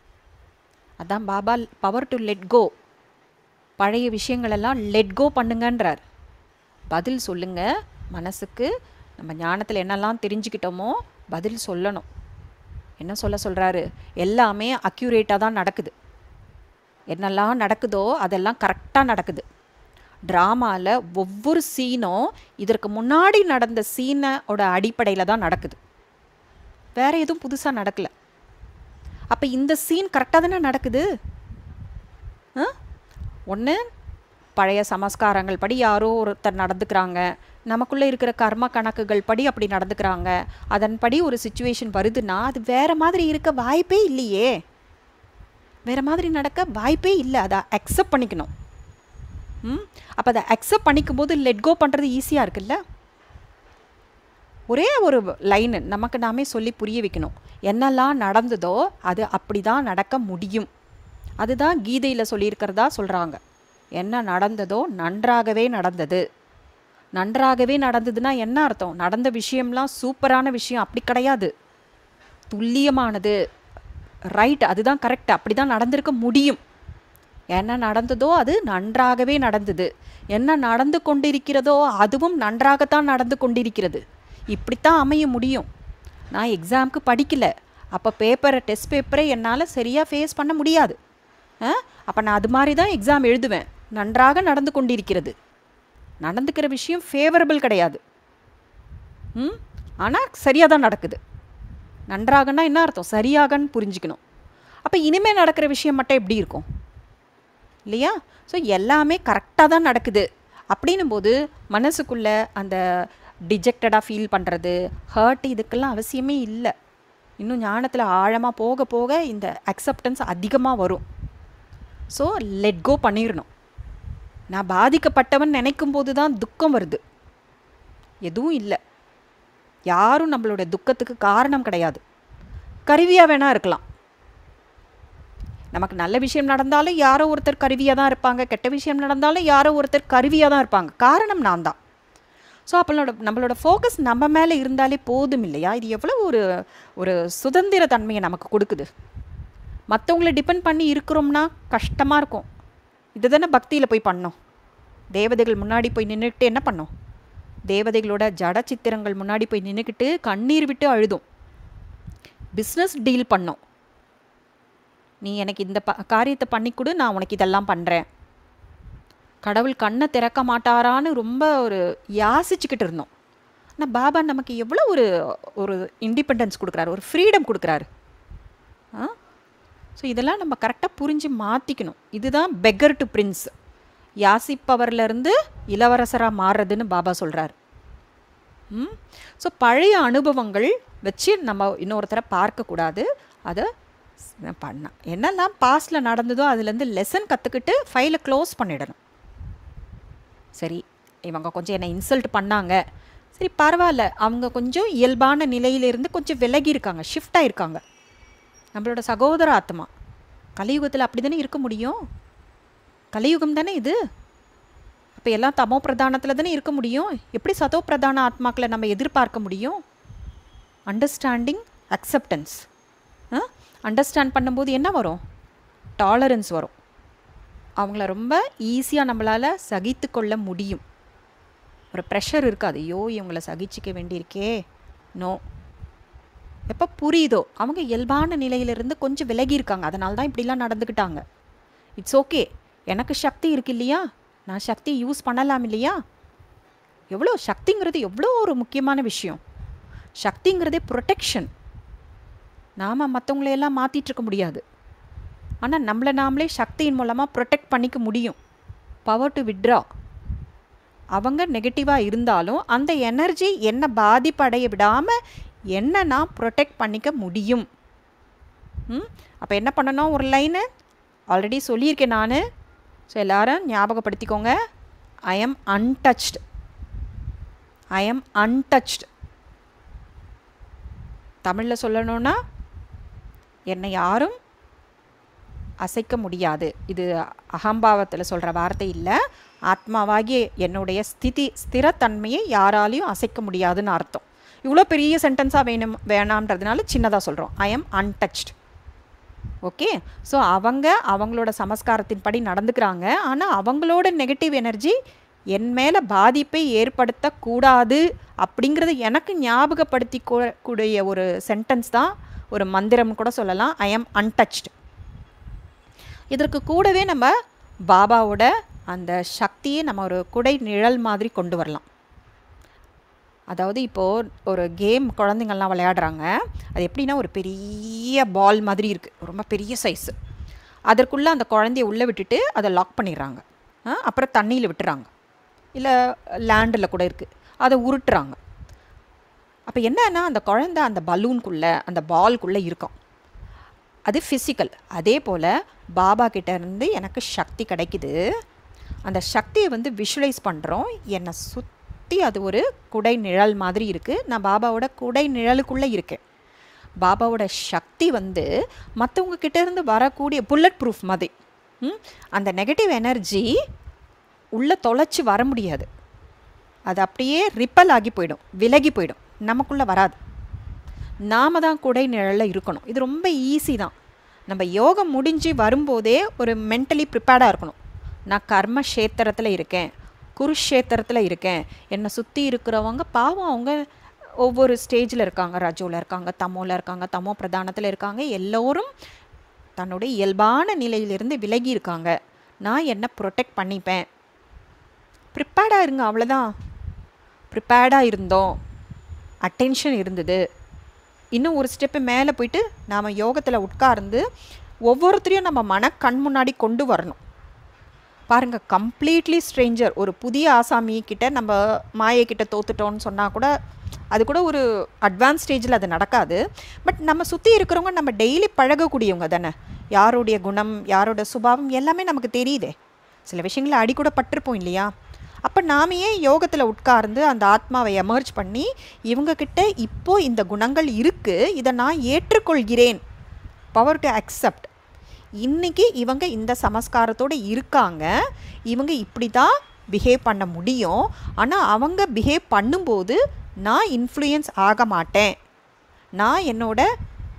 அதான் Baba power to let go, பழைய விஷயங்களெல்லாம் லெட் கோ பண்ணுங்கன்றார். பதில் சொல்லுங்க மனசுக்கு. நம்ம ஞானத்தில் என்னெல்லாம் தெரிஞ்சுக்கிட்டோமோ பதில் சொல்லணும். என்ன சொல்ல சொல்கிறாரு, எல்லாமே அக்யூரேட்டாக தான் நடக்குது, என்னெல்லாம் நடக்குதோ அதெல்லாம் கரெக்டாக நடக்குது. ட்ராமாவில் ஒவ்வொரு சீனும் இதற்கு முன்னாடி நடந்த சீனோட அடிப்படையில் தான் நடக்குது, வேறு எதுவும் புதுசாக நடக்கலை. அப்போ இந்த சீன் கரெக்டாக தானே நடக்குது. ஒன்று பழைய சமஸ்காரங்கள் படி யாரோ ஒருத்தர் நடந்துக்கிறாங்க, நமக்குள்ளே இருக்கிற கர்ம கணக்குகள் படி அப்படி நடந்துக்கிறாங்க, அதன்படி ஒரு சிச்சுவேஷன் வருதுன்னா அது வேறு மாதிரி இருக்க வாய்ப்பே இல்லையே, வேறு மாதிரி நடக்க வாய்ப்பே இல்லை. அதை அக்செப்ட் பண்ணிக்கணும். ம் அப்போ அதை அக்செப்ட் பண்ணிக்கும் போது லெட் கோ பண்ணுறது ஈஸியாக இருக்குல்ல. ஒரே ஒரு லைனு நமக்கு நாமே சொல்லி புரிய வைக்கணும், என்னெல்லாம் நடந்ததோ அது அப்படி தான் நடக்க முடியும். அதுதான் கீதையில் சொல்லியிருக்கிறதா சொல்கிறாங்க. என்ன நடந்ததோ நன்றாகவே நடந்தது. நன்றாகவே நடந்ததுன்னா என்ன அர்த்தம், நடந்த விஷயம்லாம் சூப்பரான விஷயம் அப்படி கிடையாது, துல்லியமானது, ரைட், அதுதான் கரெக்ட், அப்படி தான் நடந்திருக்க முடியும். என்ன நடந்ததோ அது நன்றாகவே நடந்தது, என்ன நடந்து கொண்டிருக்கிறதோ அதுவும் நன்றாகத்தான் நடந்து கொண்டிருக்கிறது, இப்படித்தான் அமைய முடியும். நான் எக்ஸாமுக்கு படிக்கலை, அப்போ பேப்பரை டெஸ்ட் பேப்பரை என்னால் சரியாக ஃபேஸ் பண்ண முடியாது. அப்போ நான் அது மாதிரி தான் எக்ஸாம் எழுதுவேன். நன்றாக நடந்து கொண்டிருக்கிறது, நடந்துக்கிற விஷயம் ஃபேவரபிள் கிடையாது, ம் ஆனால் சரியாக தான் நடக்குது. நன்றாகன்னா என்ன அர்த்தம், சரியாகன்னு புரிஞ்சுக்கணும். அப்போ இனிமேல் நடக்கிற விஷயம் மட்டும் எப்படி இருக்கும் இல்லையா. ஸோ எல்லாமே கரெக்டாக தான் நடக்குது அப்படின்னும் போது மனசுக்குள்ளே அந்த டிஜெக்டடாக ஃபீல் பண்ணுறது, ஹர்ட், இதுக்கெல்லாம் அவசியமே இல்லை. இன்னும் ஞானத்தில் ஆழமாக போக போக இந்த அக்செப்டன்ஸ் அதிகமாக வரும். ஸோ லெட் கோ பண்ணிடணும். நான் பாதிக்கப்பட்டவன் நினைக்கும் போது தான் துக்கம் வருது, எதுவும் இல்லை. யாரும் நம்மளோட துக்கத்துக்கு காரணம் கிடையாது, கருவியாக வேணா இருக்கலாம். நமக்கு நல்ல விஷயம் நடந்தாலும் யாரோ ஒருத்தர் கருவியாக தான் இருப்பாங்க, கெட்ட விஷயம் நடந்தாலும் யாரோ ஒருத்தர் கருவியாக தான் இருப்பாங்க, காரணம் நான் தான். ஸோ அப்பளோட நம்மளோட ஃபோக்கஸ் நம்ம மேலே இருந்தாலே போதும் இல்லையா. இது எவ்வளோ ஒரு ஒரு சுதந்திர தன்மையை நமக்கு கொடுக்குது. மற்றவங்கள டிபெண்ட் பண்ணி இருக்கிறோம்னா கஷ்டமாக இருக்கும். இது தானே பக்தியில் போய் பண்ணோம். தேவதைகள் முன்னாடி போய் நின்றுக்கிட்டு என்ன பண்ணோம்? தேவதைகளோட ஜட சித்திரங்கள் முன்னாடி போய் நின்றுக்கிட்டு கண்ணீர் விட்டு அழுதும். பிஸ்னஸ் டீல் பண்ணோம். நீ எனக்கு இந்த ப காரியத்தை பண்ணிக்கொடு, நான் உனக்கு இதெல்லாம் பண்ணுறேன். கடவுள் கண்ணை திறக்க மாட்டாரான்னு ரொம்ப ஒரு யாசிச்சுக்கிட்டு இருந்தோம். ஆனால் பாபா நமக்கு எவ்வளோ ஒரு ஒரு இண்டிபெண்டன்ஸ் கொடுக்குறாரு, ஒரு ஃப்ரீடம் கொடுக்குறாரு. ஆ ஸோ இதெல்லாம் நம்ம கரெக்டாக புரிஞ்சு மாற்றிக்கணும். இதுதான் பெக்கர் டு பிரின்ஸ், யாசிப்பவர்லேருந்து இளவரசராக மாறுறதுன்னு பாபா சொல்கிறார். ம் ஸோ பழைய அனுபவங்கள் வச்சு நம்ம இன்னொருத்தரை பார்க்கக்கூடாது. அதை பண்ண என்னெல்லாம் பாஸ்டில் நடந்ததோ அதுலேருந்து லெசன் கற்றுக்கிட்டு ஃபைலை க்ளோஸ் பண்ணிடணும். சரி, இவங்க கொஞ்சம் என்னை இன்சல்ட் பண்ணாங்க, சரி பரவாயில்ல, அவங்க கொஞ்சம் இயல்பான நிலையிலிருந்து கொஞ்சம் விலகி இருக்காங்க, ஷிஃப்ட் ஆகிருக்காங்க. நம்மளோட சகோதர ஆத்மா கலியுகத்தில் அப்படி தானே இருக்க முடியும். கலியுகம் தானே இது. அப்போ எல்லாம் தமோ பிரதானத்தில் தானே இருக்க முடியும். எப்படி சதோ பிரதான ஆத்மாக்களை நம்ம எதிர்பார்க்க முடியும்? Understanding, acceptance. அண்டர்ஸ்டாண்ட் பண்ணும்போது என்ன வரும்? டாலரன்ஸ் வரும். அவங்கள ரொம்ப ஈஸியாக நம்மளால் சகித்து கொள்ள முடியும். ஒரு ப்ரெஷர் இருக்காது, ஐயோ இவங்களை சகிச்சிக்க வேண்டியிருக்கே. நோ, எப்போ புரியுதோ அவங்க இயல்பான நிலையிலிருந்து கொஞ்சம் விலகி இருக்காங்க, அதனால தான் இப்படிலாம் நடந்துக்கிட்டாங்க. இட்ஸ் ஓகே, எனக்கு சக்தி இருக்கு இல்லையா, நான் சக்தி யூஸ் பண்ணலாம் இல்லையா. எவ்வளோ சக்திங்கிறது எவ்வளோ ஒரு முக்கியமான விஷயம். சக்திங்கிறதே ப்ரொடெக்ஷன். நாம் மற்றவங்களையெல்லாம் மாற்றிட்டுருக்க முடியாது, ஆனால் நம்மளை நாமளே சக்தியின் மூலமாக ப்ரொடெக்ட் பண்ணிக்க முடியும். Power to withdraw. அவங்க நெகட்டிவாக இருந்தாலும் அந்த எனர்ஜி என்னை பாதிப்படைய விடாமல் என்ன நான் ப்ரொடெக்ட் பண்ணிக்க முடியும். ம் அப்போ என்ன பண்ணணும்? ஒரு லைனு ஆல்ரெடி சொல்லியிருக்கேன் நான். ஸோ எல்லோரும் ஞாபகப்படுத்திக்கோங்க. I am untouched. I am untouched. தமிழில் சொல்லணும்னா என்னை யாரும் அசைக்க முடியாது. இது அகம்பாவத்தில் சொல்கிற வார்த்தை இல்லை. ஆத்மாவாகிய என்னுடைய ஸ்திதி ஸ்திரத்தன்மையை யாராலையும் அசைக்க முடியாதுன்னு அர்த்தம். இவ்வளோ பெரிய சென்டென்ஸாக வேணும் வேணான்றதுனால சின்னதாக சொல்கிறோம். I am untouched. Okay. So அவங்க அவங்களோட சமஸ்காரத்தின் படி நடந்துக்கிறாங்க. ஆனால் அவங்களோட நெகட்டிவ் எனர்ஜி என் மேலே பாதிப்பை ஏற்படுத்தக்கூடாது அப்படிங்கிறது எனக்கு ஞாபகப்படுத்தி கூடிய ஒரு சென்டென்ஸ் தான், ஒரு மந்திரம் கூட சொல்லலாம். I am untouched. இதற்கு கூடவே நம்ம பாபாவோட அந்த சக்தியை நம்ம ஒரு குடை நிழல் மாதிரி கொண்டு வரலாம். அதாவது இப்போது ஒரு கேம் குழந்தைங்கள்லாம் விளையாடுறாங்க. அது எப்படின்னா ஒரு பெரிய பால் மாதிரி இருக்குது, ரொம்ப பெரிய சைஸு. அதற்குள்ளே அந்த குழந்தைய உள்ளே விட்டுட்டு அதை லாக் பண்ணிடுறாங்க. அப்புறம் தண்ணியில் விட்டுறாங்க, இல்லை லேண்டில் கூட இருக்குது, அதை உருட்டுறாங்க. அப்போ என்னன்னா அந்த குழந்தை அந்த பலூனுக்குள்ளே அந்த பால்குள்ளே இருக்கும். அது ஃபிசிக்கல். அதே போல் பாபா கிட்டேருந்து எனக்கு சக்தி கிடைக்குது. அந்த சக்தியை வந்து விஷுவலைஸ் பண்ணுறோம். என்னை சுற்றி அது ஒரு குடை நிழல் மாதிரி இருக்குது. நான் பாபாவோட குடை நிழலுக்குள்ளே இருக்கேன். பாபாவோட சக்தி வந்து மற்றவங்க கிட்டேருந்து வரக்கூடிய புல்லட் ப்ரூஃப் மாதிரி. அந்த நெகட்டிவ் எனர்ஜி உள்ளே தொலைச்சி வர முடியாது. அது அப்படியே ரிப்பல் ஆகி போயிடும், விலகி போயிடும், நமக்குள்ளே வராது. நாம் தான் குடை நிழலில் இருக்கணும். இது ரொம்ப ஈஸி தான். நம்ம யோகம் முடிஞ்சு வரும்போதே ஒரு மென்டலி ப்ரிப்பேர்டாக இருக்கணும். நான் கர்ம க்ஷேத்திரத்தில் இருக்கேன், குருஷேத்திரத்தில் இருக்கேன். என்னை சுற்றி இருக்கிறவங்க பாவம், அவங்க ஒவ்வொரு ஸ்டேஜில் இருக்காங்க. ரஜோவில் இருக்காங்க, தமோவில் இருக்காங்க, தமோ பிரதானத்தில் இருக்காங்க. எல்லோரும் தன்னுடைய இயல்பான நிலையிலிருந்து விலகி இருக்காங்க. நான் என்னை ப்ரொடெக்ட் பண்ணிப்பேன். ப்ரிப்பேர்டாக இருங்க, அவ்வளோதான். ப்ரிப்பேர்டாக இருந்தோம், அட்டென்ஷன் இருந்தது. இன்னும் ஒரு ஸ்டெப்பு மேலே போயிட்டு நாம் யோகத்தில் உட்கார்ந்து ஒவ்வொருத்தரையும் நம்ம மன கண் முன்னாடி கொண்டு வரணும். பாருங்கள், கம்ப்ளீட்லி ஸ்ட்ரேஞ்சர், ஒரு புதிய ஆசாமிக்கிட்ட நம்ம மாயக்கிட்ட தோத்துட்டோன்னு சொன்னால் கூட அது கூட ஒரு அட்வான்ஸ் ஸ்டேஜில் அது நடக்காது. பட் நம்ம சுற்றி இருக்கிறவங்க நம்ம டெய்லி பழகக்கூடியவங்க தானே. யாருடைய குணம், யாரோட சுபாவம் எல்லாமே நமக்கு தெரியுதே. சில விஷயங்களை அடி கூட பட்டிருப்போம் இல்லையா. அப்போ நாம் ஏன் யோகத்தில் உட்கார்ந்து அந்த ஆத்மாவை எமர்ஜ் பண்ணி இவங்கக்கிட்ட இப்போது இந்த குணங்கள் இருக்குது, இதை நான் ஏற்றுக்கொள்கிறேன், பவர் டு அக்செப்ட். இன்றைக்கி இவங்க இந்த சமஸ்காரத்தோடு இருக்காங்க, இவங்க இப்படி தான் பிஹேவ் பண்ண முடியும். ஆனால் அவங்க பிஹேவ் பண்ணும்போது நான் இன்ஃப்ளூயன்ஸ் ஆக மாட்டேன். நான் என்னோட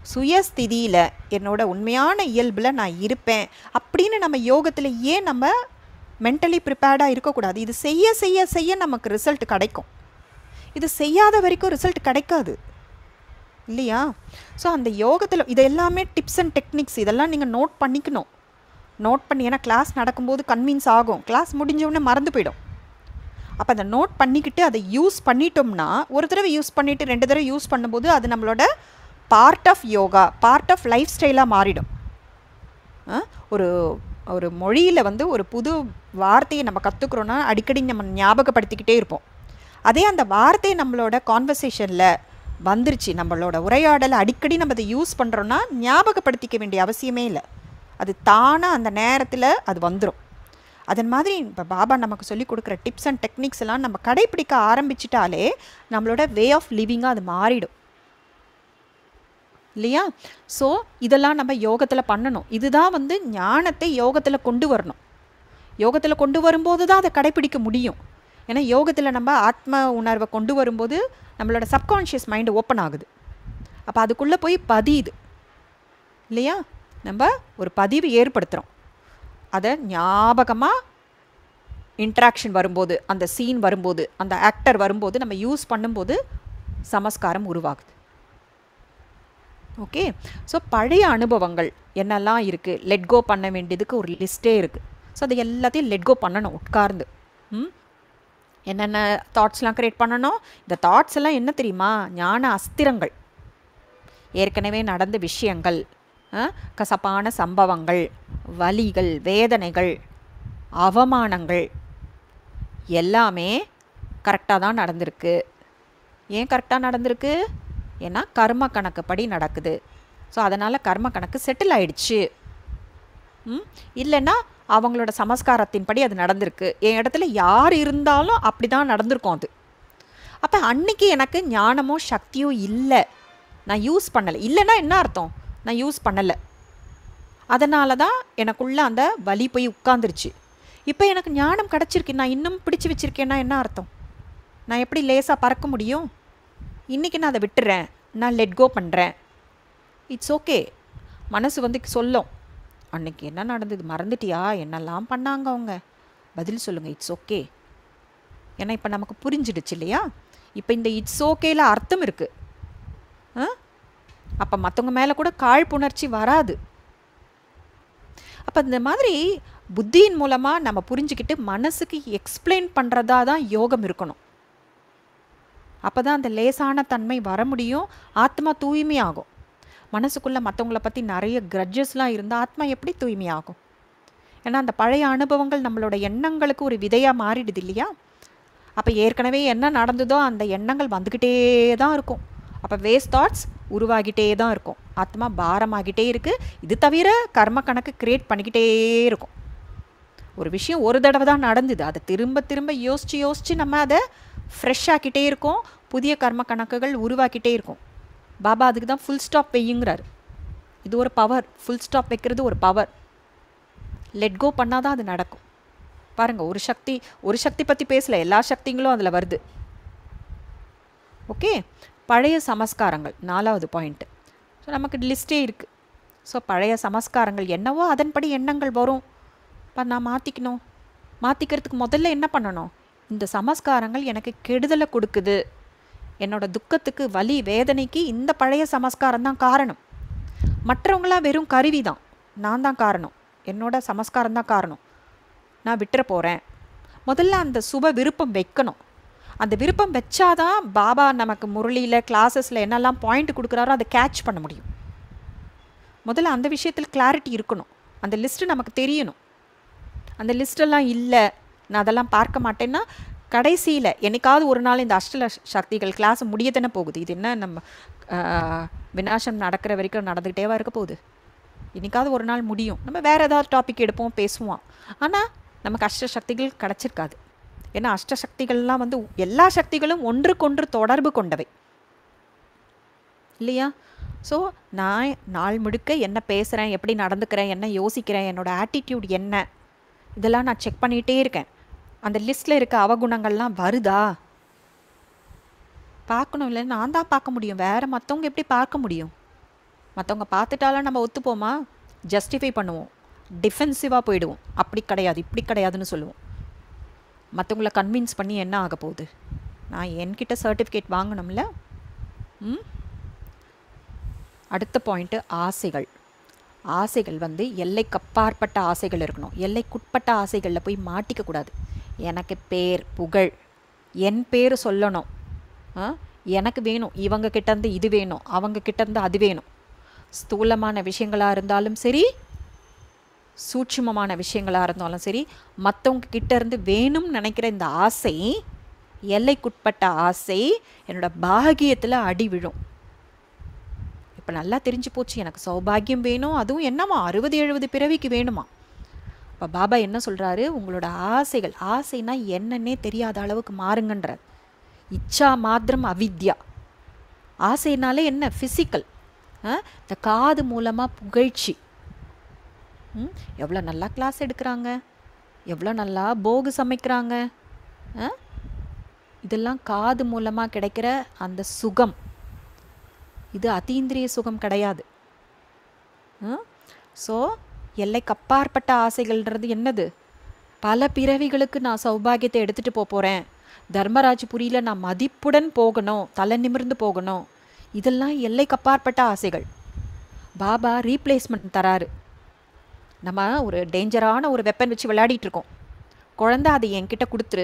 சுயஸ்திதியில் என்னோட உண்மையான இயல்பில் நான் இருப்பேன் அப்படின்னு நம்ம யோகத்தில் ஏன் நம்ம மென்டலி ப்ரிப்பேர்டாக இருக்கக்கூடாது? இது செய்ய செய்ய செய்ய நமக்கு ரிசல்ட் கிடைக்கும். இது செய்யாத வரைக்கும் ரிசல்ட் கிடைக்காது இல்லையா? ஸோ அந்த யோகத்தில் இது எல்லாமே டிப்ஸ் அண்ட் டெக்னிக்ஸ், இதெல்லாம் நீங்கள் நோட் பண்ணிக்கணும். நோட் பண்ணி, ஏன்னா கிளாஸ் நடக்கும்போது கன்வின்ஸ் ஆகும், கிளாஸ் முடிஞ்சவுடனே மறந்து போயிடும். அப்போ அதை நோட் பண்ணிக்கிட்டு அதை யூஸ் பண்ணிட்டோம்னா, ஒரு தடவை யூஸ் பண்ணிவிட்டு ரெண்டு தடவை யூஸ் பண்ணும்போது அது நம்மளோட part of yoga, part of life ஸ்டைலாக மாறிடும். ஒரு ஒரு மொழியில் வந்து ஒரு புது வார்த்தையை நம்ம கற்றுக்குறோன்னா அடிக்கடி நம்ம ஞாபகப்படுத்திக்கிட்டே இருப்போம். அதே அந்த வார்த்தை நம்மளோட கான்வர்சேஷனில் வந்துருச்சு, நம்மளோட உரையாடலை அடிக்கடி நம்ம அதை யூஸ் பண்ணுறோன்னா ஞாபகப்படுத்திக்க வேண்டிய அவசியமே இல்லை. அது தானாக அந்த நேரத்தில் அது வந்துடும். அதன் மாதிரி இப்போ பாபா நமக்கு சொல்லிக் கொடுக்குற டிப்ஸ் அண்ட் டெக்னிக்ஸ் எல்லாம் நம்ம கடைப்பிடிக்க ஆரம்பிச்சிட்டாலே நம்மளோட வே ஆஃப் லிவிங்காக அது மாறிடும் இல்லையா? ஸோ இதெல்லாம் நம்ம யோகத்தில் பண்ணணும். இதுதான் வந்து ஞானத்தை யோகத்தில் கொண்டு வரணும். யோகத்தில் கொண்டு வரும்போது தான் அதை கடைப்பிடிக்க முடியும். ஏன்னா யோகத்தில் நம்ம ஆத்ம உணர்வை கொண்டு வரும்போது நம்மளோட சப்கான்ஷியஸ் மைண்டு ஓப்பன் ஆகுது. அப்போ அதுக்குள்ளே போய் பதியுது இல்லையா? நம்ம ஒரு பதிவு ஏற்படுத்துகிறோம். அதை ஞாபகமாக இன்ட்ராக்ஷன் வரும்போது, அந்த சீன் வரும்போது, அந்த ஆக்டர் வரும்போது நம்ம யூஸ் பண்ணும்போது சமஸ்காரம் உருவாகுது. ஓகே, ஸோ பழைய அனுபவங்கள் என்னெல்லாம் இருக்குது, லெட்கோ பண்ண வேண்டியதுக்கு ஒரு லிஸ்ட்டே இருக்குது. ஸோ அது எல்லாத்தையும் லெட்கோ பண்ணணும் உட்கார்ந்து. ம் என்னென்ன தாட்ஸ்லாம் க்ரியேட் பண்ணணும்? இந்த தாட்ஸ் எல்லாம் என்ன தெரியுமா? ஞான அஸ்திரங்கள், ஏற்கனவே நடந்த விஷயங்கள், கசப்பான சம்பவங்கள், வலிகள், வேதனைகள், அவமானங்கள் எல்லாமே கரெக்டாக தான் நடந்திருக்கு. ஏன் கரெக்டாக நடந்திருக்கு? ஏன்னா கர்ம கணக்குப்படி நடக்குது. ஸோ அதனால் கர்ம கணக்கு செட்டில் ஆயிடுச்சு. ம் இல்லைன்னா அவங்களோட சமஸ்காரத்தின்படி அது நடந்திருக்கு. என் இடத்துல யார் இருந்தாலும் அப்படி தான் நடந்திருக்கும் அது. அப்போ அன்னைக்கு எனக்கு ஞானமோ சக்தியோ இல்லை, நான் யூஸ் பண்ணலை. இல்லைன்னா என்ன அர்த்தம்? நான் யூஸ் பண்ணலை, அதனால தான் எனக்குள்ளே அந்த வலி போய் உட்காந்துருச்சு. இப்போ எனக்கு ஞானம் கிடச்சிருக்கு, நான் இன்னும் பிடிச்சி வச்சுருக்கேன்னா என்ன அர்த்தம்? நான் எப்படி லேசாக பறக்க முடியும்? இன்றைக்கி நான் அதை விட்டுறேன், நான் லெட் கோ பண்ணுறேன். It's okay. மனசு வந்து சொல்லும், அன்றைக்கி என்ன நடந்தது மறந்துட்டியா, என்னெல்லாம் பண்ணாங்க அவங்க, பதில் சொல்லுங்கள், இட்ஸ் ஓகே. ஏன்னா இப்போ நமக்கு புரிஞ்சிடுச்சு இல்லையா? இப்போ இந்த இட்ஸ் ஓகேல அர்த்தம் இருக்குது. ஆ அப்போ மற்றவங்க மேலே கூட காழ்ப்புணர்ச்சி வராது. அப்போ இந்த மாதிரி புத்தியின் மூலமாக நம்ம புரிஞ்சுக்கிட்டு மனசுக்கு எக்ஸ்பிளைன் பண்ணுறதா தான் யோகம் இருக்கணும். அப்போ தான் அந்த லேசான தன்மை வர முடியும், ஆத்மா தூய்மையாகும். மனசுக்குள்ளே மற்றவங்கள பற்றி நிறைய கிரட்ஜஸ்லாம் இருந்தால் ஆத்மா எப்படி தூய்மையாகும்? ஏன்னா அந்த பழைய அனுபவங்கள் நம்மளோட எண்ணங்களுக்கு ஒரு விதையாக மாறிடுது இல்லையா? அப்போ ஏற்கனவே என்ன நடந்ததோ அந்த எண்ணங்கள் வந்துக்கிட்டே தான் இருக்கும். அப்போ வேஸ்ட் தாட்ஸ் உருவாகிட்டே தான் இருக்கும். ஆத்மா பாரமாகிட்டே இருக்குது. இது தவிர கர்ம கணக்கு க்ரியேட் பண்ணிக்கிட்டே இருக்கும். ஒரு விஷயம் ஒரு தடவை தான் நடந்தது, அதை திரும்ப திரும்ப யோசித்து யோசித்து நம்ம அதை ஃப்ரெஷ் ஆக்கிட்டே இருக்கோம். புதிய கர்ம கணக்குகள் உருவாக்கிட்டே இருக்கும். பாபா அதுக்கு தான் ஃபுல் ஸ்டாப் வையுங்கிறார். இது ஒரு பவர், ஃபுல் ஸ்டாப் வைக்கிறது ஒரு பவர். லெட் கோ பண்ணால் தான் அது நடக்கும். பாருங்கள், ஒரு சக்தி ஒரு சக்தி பற்றி பேசலை, எல்லா சக்திங்களும் அதில் வருது. ஓகே, பழைய சமஸ்காரங்கள் நாலாவது பாயிண்ட்டு. ஸோ நமக்கு லிஸ்ட்டே இருக்குது. ஸோ பழைய சமஸ்காரங்கள் என்னவோ அதன்படி எண்ணங்கள் வரும். இப்போ நான் மாற்றிக்கணும். மாற்றிக்கிறதுக்கு முதல்ல என்ன பண்ணணும்? இந்த சமஸ்காரங்கள் எனக்கு கெடுதலை கொடுக்குது, என்னோடய துக்கத்துக்கு, வலி, வேதனைக்கு இந்த பழைய சமஸ்காரம் தான் காரணம். மற்றவங்களாம் வெறும் கருவி தான், நான் தான் காரணம், என்னோட சமஸ்காரம் தான் காரணம், நான் விட்டுற போகிறேன். முதல்ல அந்த சுப விருப்பம் வைக்கணும். அந்த விருப்பம் வச்சாதான் பாபா நமக்கு முரளியில் கிளாஸஸில் என்னெல்லாம் பாயிண்ட் கொடுக்குறாரோ அதை கேட்ச் பண்ண முடியும். முதல்ல அந்த விஷயத்தில் கிளாரிட்டி இருக்கணும். அந்த லிஸ்ட்டு நமக்கு தெரியணும். அந்த லிஸ்டெல்லாம் இல்லை, நான் அதெல்லாம் பார்க்க மாட்டேன்னா கடைசியில் என்னைக்காவது ஒரு நாள் இந்த அஷ்ட சக்திகள் கிளாஸ் முடிய தானே போகுது. இது என்ன நம்ம விநாசம் நடக்கிற வரைக்கும் நடந்துக்கிட்டேவா இருக்க போகுது? என்னைக்காவது ஒரு நாள் முடியும். நம்ம வேறு ஏதாவது டாபிக் எடுப்போம், பேசுவோம். ஆனால் நமக்கு அஷ்ட சக்திகள் கிடச்சிருக்காது. ஏன்னா அஷ்ட சக்திகள்லாம் வந்து எல்லா சக்திகளும் ஒன்றுக்கொன்று தொடர்பு கொண்டவை இல்லையா? ஸோ நான் நாள் முழுக்க என்ன பேசுகிறேன், எப்படி நடந்துக்கிறேன், என்ன யோசிக்கிறேன், என்னோடய ஆட்டிடியூட் என்ன, இதெல்லாம் நான் செக் பண்ணிகிட்டே இருக்கேன். அந்த லிஸ்ட்டில் இருக்க அவகுணங்கள்லாம் வருதா பார்க்கணும். இல்லை நான் தான் பார்க்க முடியும், வேறு மற்றவங்க எப்படி பார்க்க முடியும்? மற்றவங்க பார்த்துட்டாலும் நம்ம ஒத்துப்போமா? ஜஸ்டிஃபை பண்ணுவோம், டிஃபென்சிவாக போயிடுவோம். அப்படி கிடையாது, இப்படி கிடையாதுன்னு சொல்லுவோம். மற்றவங்கள கன்வின்ஸ் பண்ணி என்ன ஆக போகுது? நான் என்கிட்ட சர்டிஃபிகேட் வாங்கணும்ல. ம் அடுத்த பாயிண்ட்டு ஆசைகள். ஆசைகள் வந்து எல்லைக்கப்பாற்பட்ட ஆசைகள் இருக்கணும். எல்லைக்குட்பட்ட ஆசைகளில் போய் மாட்டிக்கக்கூடாது. எனக்கு பேர் புகழ், என் பேர் சொல்லணும், எனக்கு வேணும், இவங்க கிட்டேருந்து இது வேணும், அவங்க கிட்டேருந்து அது வேணும். ஸ்தூலமான விஷயங்களாக இருந்தாலும் சரி, சூட்சுமமான விஷயங்களாக இருந்தாலும் சரி, மற்றவங்க கிட்டேருந்து வேணும்னு நினைக்கிற இந்த ஆசை, எல்லைக்குட்பட்ட ஆசை, என்னோடய பாகியத்தில் அடி விழும். இப்போ நல்லா தெரிஞ்சு போச்சு, எனக்கு சௌபாகியம் வேணும், அதுவும் என்னம்மா அறுபது எழுபது பிறவிக்கு வேணுமா. இப்போ பாபா என்ன சொல்கிறாரு, உங்களோட ஆசைகள், ஆசைனா என்னன்னே தெரியாத அளவுக்கு மாறுங்கன்றார். இச்சா மாத்திரம் அவித்யா. ஆசைனாலே என்ன? ஃபிசிக்கல். இந்த காது மூலமாக புகழ்ச்சி. எவ்வளோ நல்லா கிளாஸ் எடுக்கிறாங்க, எவ்வளோ நல்லா போகு சமைக்கிறாங்க, இதெல்லாம் காது மூலமாக கிடைக்கிற அந்த சுகம். இது அதீந்திரிய சுகம் கிடையாது. ஸோ எல்லைக்கு அப்பாற்பட்ட ஆசைகள்ன்றது என்னது? பல பிறவிகளுக்கு நான் சௌபாகியத்தை எடுத்துகிட்டு போக போகிறேன், தர்மராஜ்புரியில் நான் மதிப்புடன் போகணும், தலை நிமிர்ந்து போகணும். இதெல்லாம் எல்லைக்கு அப்பாற்பட்ட ஆசைகள். பாபா ரீப்ளேஸ்மெண்ட் தராரு. நம்ம ஒரு டேஞ்சரான ஒரு வெப்பன் வச்சு விளையாடிட்டு இருக்கோம். குழந்தை அதை என்கிட்ட கொடுத்துரு,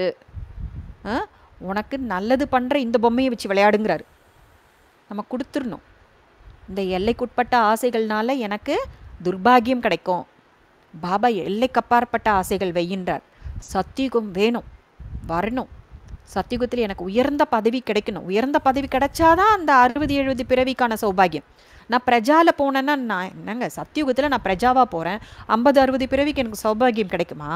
உனக்கு நல்லது பண்ணுற இந்த பொம்மையை வச்சு விளையாடுங்கிறாரு. நம்ம கொடுத்துடணும். இந்த எல்லைக்குட்பட்ட ஆசைகள்னால எனக்கு துர்பாகியம் கிடைக்கும். பாபா எல்லைக்கப்பாற்பட்ட ஆசைகள் வையின்றார். சத்தியுகம் வேணும், வரணும். சத்தியுகத்தில் எனக்கு உயர்ந்த பதவி கிடைக்கணும். உயர்ந்த பதவி கிடைச்சாதான் அந்த அறுபது எழுபது பிறவிக்கான சௌபாகியம். நான் பிரஜாவில் போனேன்னா நான் என்னங்க சத்தியுகத்தில் நான் பிரஜாவாக போகிறேன், ஐம்பது அறுபது பிறவிக்கு எனக்கு சௌபாகியம் கிடைக்குமா?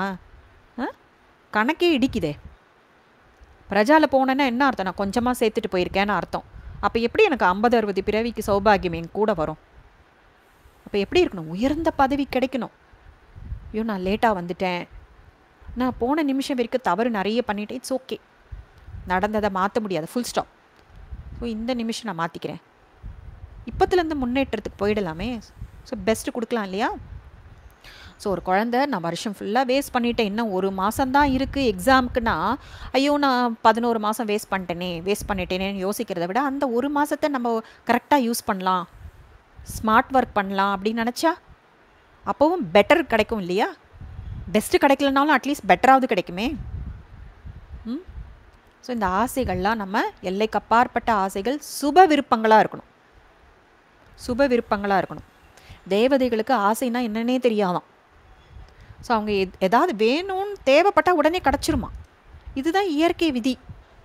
கணக்கே இடிக்குதே. பிரஜாவில் போனேன்னா என்ன அர்த்தம்? நான் கொஞ்சமாக சேர்த்துட்டு போயிருக்கேன்னு அர்த்தம். அப்போ எப்படி எனக்கு ஐம்பது அறுபது பிறவிக்கு சௌபாகியம் என் கூட வரும்? அப்போ எப்படி இருக்கணும்? உயர்ந்த பதவி கிடைக்கணும். ஐயோ நான் லேட்டாக வந்துட்டேன், நான் போன நிமிஷம் வரைக்கும் தவறு நிறைய பண்ணிட்டேன், இட்ஸ் ஓகே, நடந்ததை மாற்ற முடியாது, ஃபுல் ஸ்டாப். ஸோ இந்த நிமிஷம் நான் மாற்றிக்கிறேன், இப்போத்துலேருந்து முன்னேற்றத்துக்கு போயிடலாமே. ஸோ பெஸ்ட்டு கொடுக்கலாம் இல்லையா? ஸோ ஒரு குழந்தை நான் வருஷம் ஃபுல்லாக வேஸ்ட் பண்ணிட்டேன், இன்னும் ஒரு மாதம்தான் இருக்குது எக்ஸாமுக்குன்னா, ஐயோ நான் பதினோரு மாதம் வேஸ்ட் பண்ணிட்டேனே வேஸ்ட் பண்ணிட்டேனேன்னு யோசிக்கிறத விட அந்த ஒரு மாதத்தை நம்ம கரெக்டாக யூஸ் பண்ணலாம், ஸ்மார்ட் ஒர்க் பண்ணலாம் அப்படின்னு நினச்சா அப்போவும் பெட்டர் கிடைக்கும் இல்லையா? பெஸ்ட்டு கிடைக்கலனாலும் அட்லீஸ்ட் பெட்டராவது கிடைக்குமே. ம் ஸோ இந்த ஆசைகள்லாம் நம்ம எல்லைக்கு அப்பாற்பட்ட ஆசைகள் சுப விருப்பங்களாக இருக்கணும். சுப விருப்பங்களாக இருக்கணும். தேவதைகளுக்கு ஆசைனா என்னன்னே தெரியாதான். ஸோ அவங்க எத் எதாவது வேணும்னு தேவைப்பட்டால் உடனே கிடச்சிருமா. இதுதான் இயற்கை விதி.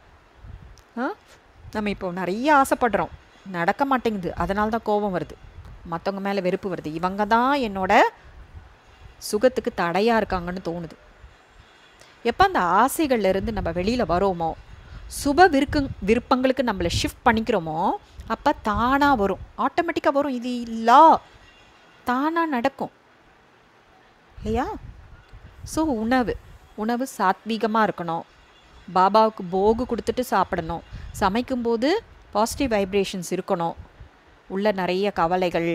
ஆ நம்ம இப்போ நிறைய ஆசைப்படுறோம், நடக்க மாட்டேங்குது, அதனால தான் கோபம் வருது, மற்றவங்க மேலே வெறுப்பு வருது, இவங்க தான் என்னோட சுகத்துக்கு தடையாக இருக்காங்கன்னு தோணுது. எப்போ அந்த ஆசைகள்லேருந்து நம்ம வெளியில் வரோமோ, சுப விருக்கு விருப்பங்களுக்கு நம்மளை ஷிஃப்ட் பண்ணிக்கிறோமோ, அப்போ தானாக வரும், ஆட்டோமேட்டிக்காக வரும். இது லா தானாக நடக்கும் இல்லையா? ஸோ உணவு உணவு சாத்வீகமாக இருக்கணும். பாபாவுக்கு போகு கொடுத்துட்டு சாப்பிடணும். சமைக்கும்போது பாசிட்டிவ் வைப்ரேஷன்ஸ் இருக்கணும். உள்ள நிறைய கவலைகள்,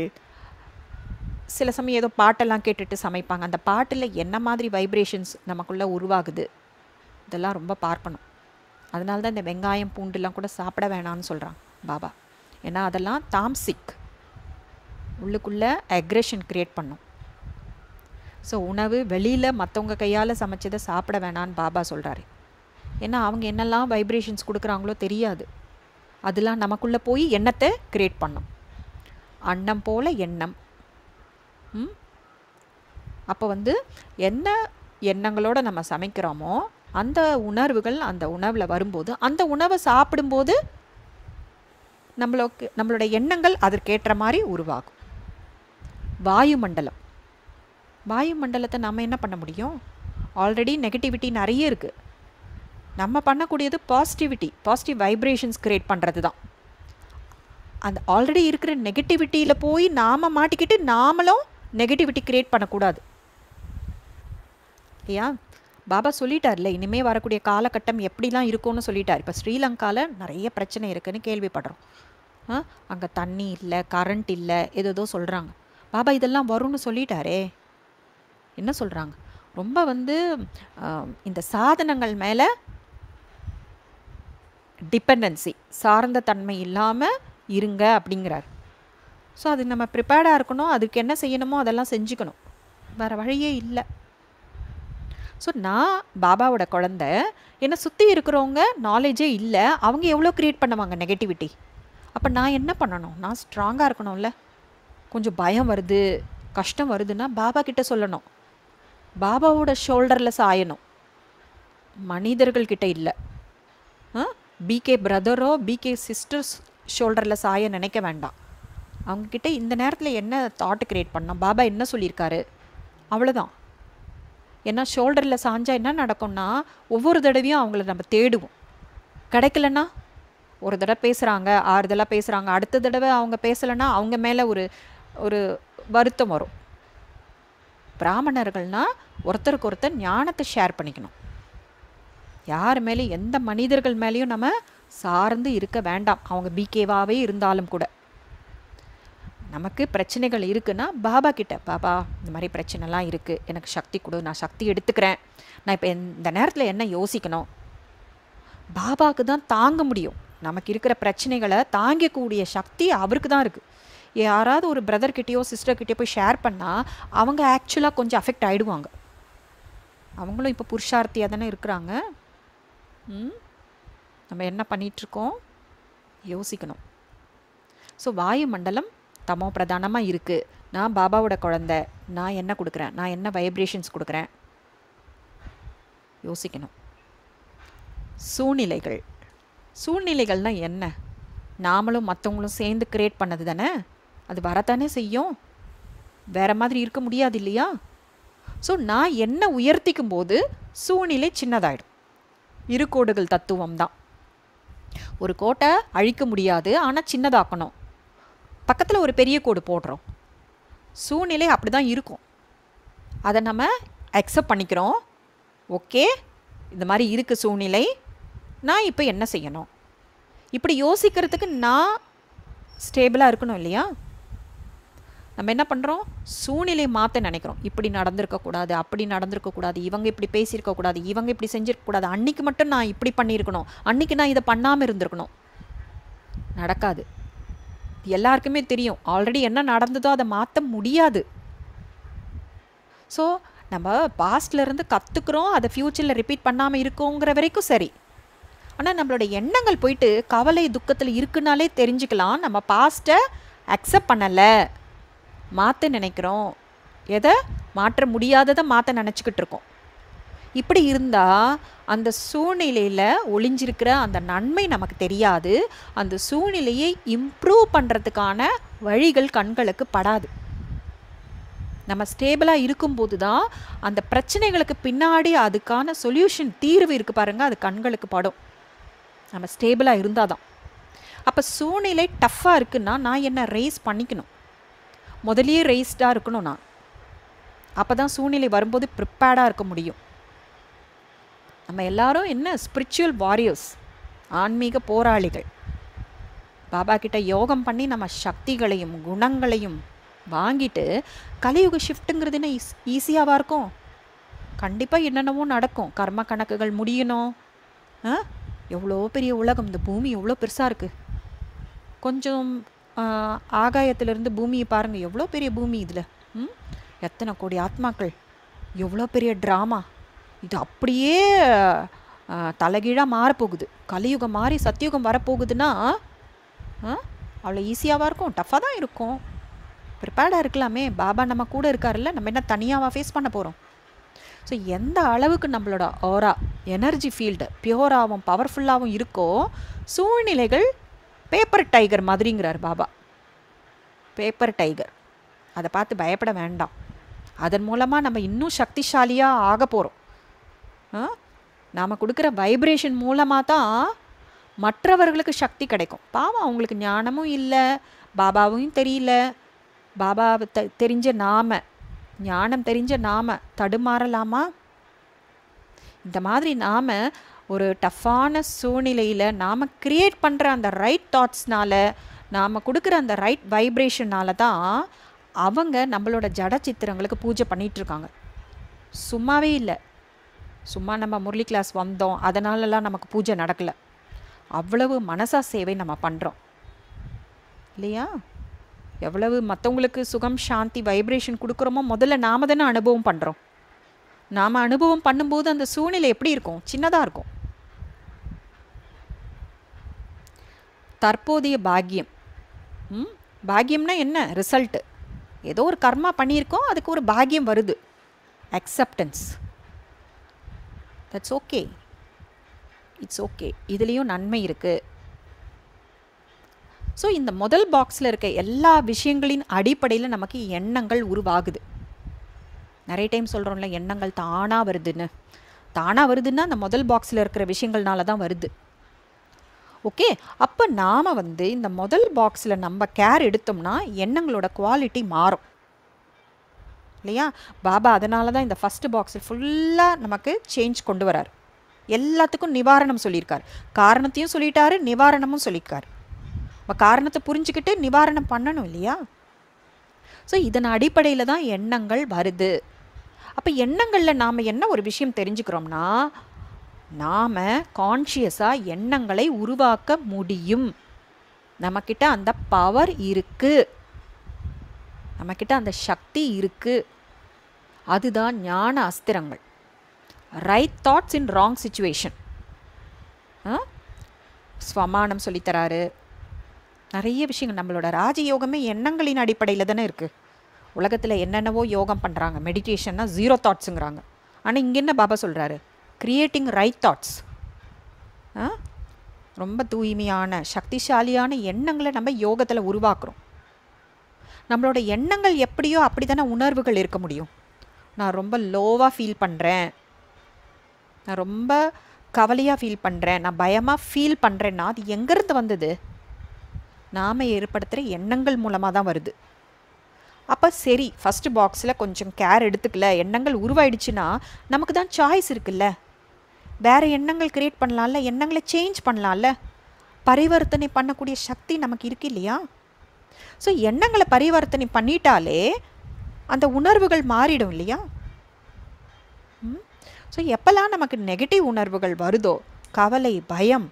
சில சமயம் ஏதோ பாட்டெல்லாம் கேட்டுட்டு சமைப்பாங்க, அந்த பாட்டில் என்ன மாதிரி வைப்ரேஷன்ஸ் நமக்குள்ளே உருவாகுது, இதெல்லாம் ரொம்ப பார்க்கணும். அதனால தான் இந்த வெங்காயம் பூண்டுலாம் கூட சாப்பிட வேணான்னு சொல்கிறாங்க பாபா. ஏன்னா அதெல்லாம் தாம்சிக், உள்ளுக்குள்ளே அக்ரெஷன் க்ரியேட் பண்ணும். ஸோ உணவு வெளியில் மற்றவங்க கையால் சமைச்சதை சாப்பிட வேணான்னு பாபா சொல்கிறாரு. ஏன்னா அவங்க என்னெல்லாம் வைப்ரேஷன்ஸ் கொடுக்குறாங்களோ தெரியாது, அதெல்லாம் நமக்குள்ளே போய் எண்ணத்தை க்ரியேட் பண்ணும். அன்னம் போல் எண்ணம். ம் அப்போ வந்து என்ன எண்ணங்களோடு நம்ம சமைக்கிறோமோ அந்த உணர்வுகள் அந்த உணவில் வரும்போது, அந்த உணவை சாப்பிடும்போது நம்மளுக்கு நம்மளோட எண்ணங்கள் அதற்கேற்ற மாதிரி உருவாகும். வாயுமண்டலம், வாயுமண்டலத்தை நம்ம என்ன பண்ண முடியும்? ஆல்ரெடி நெகட்டிவிட்டி நிறைய இருக்குது. நம்ம பண்ணக்கூடியது பாசிட்டிவிட்டி, பாசிட்டிவ் வைப்ரேஷன்ஸ் க்ரியேட் பண்ணுறது தான். அந்த ஆல்ரெடி இருக்கிற நெகட்டிவிட்டியில் போய் நாம் மாட்டிக்கிட்டு நாமளும் நெகட்டிவிட்டி க்ரியேட் பண்ணக்கூடாது இல்லையா? பாபா சொல்லிட்டார்ல, இனிமேல் வரக்கூடிய காலகட்டம் எப்படிலாம் இருக்கும்னு சொல்லிட்டார். இப்போ ஸ்ரீலங்காவில் நிறைய பிரச்சனை இருக்குதுன்னு கேள்விப்படுறோம். அங்கே தண்ணி இல்லை, கரண்ட் இல்லை, ஏதோ சொல்கிறாங்க. பாபா இதெல்லாம் வரும்னு சொல்லிட்டாரே. என்ன சொல்கிறாங்க? ரொம்ப வந்து இந்த சாதனங்கள் மேலே டிபெண்டன்சி, சார்ந்த தன்மை இல்லாமல் இருங்க அப்படிங்கிறார். ஸோ அது நம்ம ப்ரிப்பேர்டாக இருக்கணும். அதுக்கு என்ன செய்யணுமோ அதெல்லாம் செஞ்சுக்கணும். வேறு வழியே இல்லை. ஸோ நான் பாபாவோட குழந்த, என்னை சுற்றி இருக்கிறவங்க நாலேஜே இல்லை, அவங்க எவ்வளோ க்ரியேட் பண்ணுவாங்க நெகட்டிவிட்டி. அப்போ நான் என்ன பண்ணணும்? நான் ஸ்ட்ராங்காக இருக்கணும்ல. கொஞ்சம் பயம் வருது, கஷ்டம் வருதுன்னா பாபா கிட்ட சொல்லணும், பாபாவோட ஷோல்டரில் சாயணும், மனிதர்கள்கிட்ட இல்லை. பிகே பிரதரோ பிகே சிஸ்டர்ஸ் ஷோல்டரில் சாய நினைக்க வேண்டாம். அவங்கக்கிட்ட இந்த நேரத்தில் என்ன தாட் க்ரியேட் பண்ணோம், பாபா என்ன சொல்லியிருக்காரு, அவ்வளோதான். ஏன்னா ஷோல்டரில் சாஞ்சால் என்ன நடக்கும்னா, ஒவ்வொரு தடவையும் அவங்கள நம்ம தேடுவோம். கிடைக்கலன்னா ஒரு தடவை பேசுகிறாங்க, ஆறுதலாக பேசுகிறாங்க, அடுத்த தடவை அவங்க பேசலைன்னா அவங்க மேலே ஒரு ஒரு வருத்தம் வரும். பிராமணர்கள்னால் ஒருத்தருக்கு ஒருத்தர் ஞானத்தை ஷேர் பண்ணிக்கணும். யார் மேலேயும், எந்த மனிதர்கள் மேலேயும் நம்ம சார்ந்து இருக்க வேண்டாம், அவங்க பிகேவாகவே இருந்தாலும் கூட. நமக்கு பிரச்சனைகள் இருக்குன்னா பாபா கிட்ட, பாபா இந்த மாதிரி பிரச்சனைலாம் இருக்குது, எனக்கு சக்தி கொடு, நான் சக்தி எடுத்துக்கிறேன், நான் இப்போ இந்த நேரத்தில் என்ன யோசிக்கணும். பாபாவுக்கு தான் தாங்க முடியும். நமக்கு இருக்கிற பிரச்சனைகளை தாங்கக்கூடிய சக்தி அவருக்கு தான் இருக்குது. யாராவது ஒரு பிரதர்கிட்டயோ சிஸ்டர்கிட்டயோ போய் ஷேர் பண்ணால் அவங்க ஆக்சுவலாக கொஞ்சம் அஃபெக்ட் ஆகிடுவாங்க. அவங்களும் இப்போ புருஷார்த்தியாக தானே இருக்கிறாங்க. ம் நம்ம என்ன பண்ணிகிட்ருக்கோம் யோசிக்கணும். ஸோ வாயு மண்டலம் தமோ பிரதானமாக இருக்குது. நான் பாபாவோட குழந்தை, நான் என்ன கொடுக்குறேன், நான் என்ன வைப்ரேஷன்ஸ் கொடுக்குறேன், யோசிக்கணும். சூழ்நிலைகள், சூழ்நிலைகள்னால் என்ன? நாமளும் மற்றவங்களும் சேர்ந்து க்ரியேட் பண்ணது தானே, அது வரத்தானே செய்யும், வேறு மாதிரி இருக்க முடியாது இல்லையா? ஸோ நான் என்ன உயர்த்திக்கும் போது சூழ்நிலை சின்னதாயிடும். இரு கோடுகள் தத்துவம் தான். ஒரு கோட்டை அழிக்க முடியாது, ஆனால் சின்னதாக்கணும். பக்கத்தில் ஒரு பெரிய கோடு போடுறோம். சூழ்நிலை அப்படி தான் இருக்கும். அதை நம்ம அக்செப்ட் பண்ணிக்கிறோம். ஓகே, இந்த மாதிரி இருக்குது சூழ்நிலை, நான் இப்போ என்ன செய்யணும், இப்படி யோசிக்கிறதுக்கு நான் ஸ்டேபிளாக இருக்கணும் இல்லையா? நம்ம என்ன பண்ணுறோம், சூழ்நிலை மாற்ற நினைக்கிறோம். இப்படி நடந்திருக்கக்கூடாது, அப்படி நடந்திருக்கக்கூடாது, இவங்க இப்படி பேசியிருக்கக்கூடாது, இவங்க இப்படி செஞ்சுருக்கக்கூடாது, அன்றைக்கி மட்டும் நான் இப்படி பண்ணியிருக்கணும், அன்றைக்கி நான் இதை பண்ணாமல் இருந்திருக்கணும். நடக்காது. எல்லாருக்குமே தெரியும் ஆல்ரெடி என்ன நடந்ததோ அதை மாற்ற முடியாது. ஸோ நம்ம பாஸ்ட்லேருந்து கற்றுக்குறோம், அதை ஃப்யூச்சரில் ரிப்பீட் பண்ணாமல் இருக்கோங்கிற வரைக்கும் சரி. ஆனால் நம்மளோட எண்ணங்கள் போயிட்டு கவலை துக்கத்தில் இருக்குனாலே தெரிஞ்சுக்கலாம், நம்ம பாஸ்ட்டை அக்செப்ட் பண்ணலை, மாற்ற நினைக்கிறோம், எதை மாற்ற முடியாததை மாற்ற நினச்சிக்கிட்டு இருக்கோம். இப்படி இருந்தால் அந்த சூழ்நிலையில் ஒளிஞ்சிருக்கிற அந்த நன்மை நமக்கு தெரியாது. அந்த சூழ்நிலையை இம்ப்ரூவ் பண்ணுறதுக்கான வழிகள் கண்களுக்கு படாது. நம்ம ஸ்டேபிளாக இருக்கும்போது தான் அந்த பிரச்சனைகளுக்கு பின்னாடி அதுக்கான சொல்யூஷன், தீர்வு இருக்குது பாருங்கள், அது கண்களுக்கு படும். நம்ம ஸ்டேபிளாக இருந்தால் தான். அப்போ சூழ்நிலை டஃப்பாக இருக்குன்னா நான் என்ன ரேஸ் பண்ணிக்கணும், முதலியே ரேஸ்டாக இருக்கணும் நான். அப்போ தான் சூழ்நிலை வரும்போது ப்ரிப்பேர்டாக இருக்க முடியும். நம்ம எல்லாரும் என்ன ஸ்பிரிச்சுவல் வாரியர்ஸ், ஆன்மீக போராளிகள். பாபா கிட்ட யோகம் பண்ணி நம்ம சக்திகளையும் குணங்களையும் வாங்கிட்டு கலியுக ஷிஃப்ட்டுங்கிறது என்ன ஈஸ் ஈஸியாகவா இருக்கும்? கண்டிப்பாக என்னென்னவோ நடக்கும். கர்ம கணக்குகள் முடியணும். எவ்வளோ பெரிய உலகம், இந்த பூமி எவ்வளோ பெருசாக இருக்குது. கொஞ்சம் ஆகாயத்திலிருந்து பூமியை பாருங்கள், எவ்வளோ பெரிய பூமி இதில். ம் எத்தனை கோடி ஆத்மாக்கள், எவ்வளோ பெரிய ட்ராமா. இது அப்படியே தலைகீழாக மாறப்போகுது. கலியுகம் மாறி சத்தியுகம் வரப்போகுதுன்னா அவ்வளோ ஈஸியாகவா இருக்கும்? டஃப்பாக தான் இருக்கும். ப்ரிப்பேர்டாக இருக்கலாமே. பாபா நம்ம கூட இருக்காருல்ல, நம்ம என்ன தனியாகவா ஃபேஸ் பண்ண போகிறோம்? ஸோ எந்த அளவுக்கு நம்மளோட ஆரா, எனர்ஜி ஃபீல்டு பியூராகவும் பவர்ஃபுல்லாகவும் இருக்கோ, சூழ்நிலைகள் பேப்பர் டைகர் மாதிரிங்கிறார் பாபா. பேப்பர் டைகர், அதை பார்த்து பயப்பட வேண்டாம். அதன் மூலமாக நம்ம இன்னும் சக்திசாலியாக ஆக போகிறோம். நாம் கொடுக்குற வைப்ரேஷன் மூலமாக தான் மற்றவர்களுக்கு சக்தி கிடைக்கும். பாவம் அவங்களுக்கு ஞானமும் இல்லை, பாபாவும் தெரியல. பாபாவை தெ தெரிஞ்ச நாம, ஞானம் தெரிஞ்ச நாம தடுமாறலாமா? இந்த மாதிரி நாம் ஒரு டஃப்பான சூழ்நிலையில் நாம் க்ரியேட் பண்ணுற அந்த ரைட் தாட்ஸ்னால் நாம் கொடுக்குற அந்த ரைட் வைப்ரேஷனால தான் அவங்க நம்மளோட ஜட சித்திரங்களுக்கு பூஜை பண்ணிகிட்ருக்காங்க. சும்மாவே இல்லை, சும்மா நம்ம முரளி கிளாஸ் வந்தோம் அதனாலலாம் நமக்கு பூஜை நடக்கலை. அவ்வளவு மனசா சேவை நம்ம பண்ணுறோம் இல்லையா? எவ்வளவு மற்றவங்களுக்கு சுகம் சாந்தி வைப்ரேஷன் கொடுக்குறோமோ முதல்ல நாம் தானே அனுபவம் பண்ணுறோம். நாம் அனுபவம் பண்ணும்போது அந்த சூழ்நிலை எப்படி இருக்கும்? சின்னதாக இருக்கும். தற்போதைய பாக்கியம். ம் பாக்கியம்னா என்ன? ரிசல்ட்டு. ஏதோ ஒரு கர்மா பண்ணியிருக்கோம், அதுக்கு ஒரு பாக்கியம் வருது. Acceptance. That's okay, it's okay. இதுலேயும் நன்மை இருக்குது. ஸோ இந்த முதல் பாக்ஸில் இருக்க எல்லா விஷயங்களின் அடிப்படையில் நமக்கு எண்ணங்கள் உருவாகுது. நிறைய டைம் சொல்கிறோம்ல, எண்ணங்கள் தானாக வருதுன்னு. தானாக வருதுன்னா அந்த முதல் பாக்ஸில் இருக்கிற விஷயங்கள்னால தான் வருது. ஓகே, அப்போ நாம் வந்து இந்த முதல் பாக்ஸில் நம்ம கேர் எடுத்தோம்னா எண்ணங்களோட குவாலிட்டி மாறும் இல்லையா? பாபா அதனால தான் இந்த ஃபஸ்ட்டு பாக்ஸில் ஃபுல்லாக நமக்கு சேஞ்ச் கொண்டு வரார். எல்லாத்துக்கும் நிவாரணம் சொல்லியிருக்கார். காரணத்தையும் சொல்லிட்டாரு, நிவாரணமும் சொல்லியிருக்கார். நம்ம காரணத்தை புரிஞ்சுக்கிட்டு நிவாரணம் பண்ணணும் இல்லையா? ஸோ இதன் அடிப்படையில் தான் எண்ணங்கள் வருது. அப்போ எண்ணங்களில் நாம் என்ன ஒரு விஷயம் தெரிஞ்சுக்கிறோம்னா, நாம் கான்ஷியஸாக எண்ணங்களை உருவாக்க முடியும். நம்மக்கிட்ட அந்த பவர் இருக்குது, நம்மக்கிட்ட அந்த சக்தி இருக்குது. அதுதான் ஞான அஸ்திரங்கள். Right thoughts in wrong situation. ஸ்வமானம் சொல்லித்தராரு. நிறைய விஷயங்கள். நம்மளோட ராஜயோகமே எண்ணங்களின் அடிப்படையில் தானே இருக்குது. உலகத்தில் என்னென்னவோ யோகம் பண்ணுறாங்க, மெடிடேஷன்னா ஜீரோ தாட்ஸுங்கிறாங்க. ஆனால் இங்கே என்ன பாபா சொல்கிறாரு? Creating right thoughts. ரொம்ப தூய்மையான சக்திசாலியான எண்ணங்களை நம்ம யோகத்தில் உருவாக்குறோம். நம்மளோட எண்ணங்கள் எப்படியோ அப்படி தானே உணர்வுகள் இருக்க முடியும். நான் ரொம்ப லோவாக ஃபீல் பண்ணுறேன், நான் ரொம்ப கவலையாக ஃபீல் பண்ணுறேன், நான் பயமாக ஃபீல் பண்ணுறேன்னா அது எங்கேருந்து வந்தது? நாம் ஏற்படுத்துகிற எண்ணங்கள் மூலமாக தான் வருது. அப்போ சரி, ஃபஸ்ட்டு பாக்ஸில் கொஞ்சம் கேர் எடுத்துக்கல, எண்ணங்கள் உருவாயிடுச்சுன்னா நமக்கு தான் சாய்ஸ் இருக்குல்ல. வேறு எண்ணங்கள் க்ரியேட் பண்ணலாம்ல, எண்ணங்களை சேஞ்ச் பண்ணலாம்ல. பரிவர்த்தனை பண்ணக்கூடிய சக்தி நமக்கு இருக்கு இல்லையா? ஸோ எண்ணங்களை பரிவர்த்தனை பண்ணிட்டாலே அந்த உணர்வுகள் மாறிடும் இல்லையா? ஸோ எப்போல்லாம் நமக்கு நெகட்டிவ் உணர்வுகள் வருதோ, கவலை, பயம்,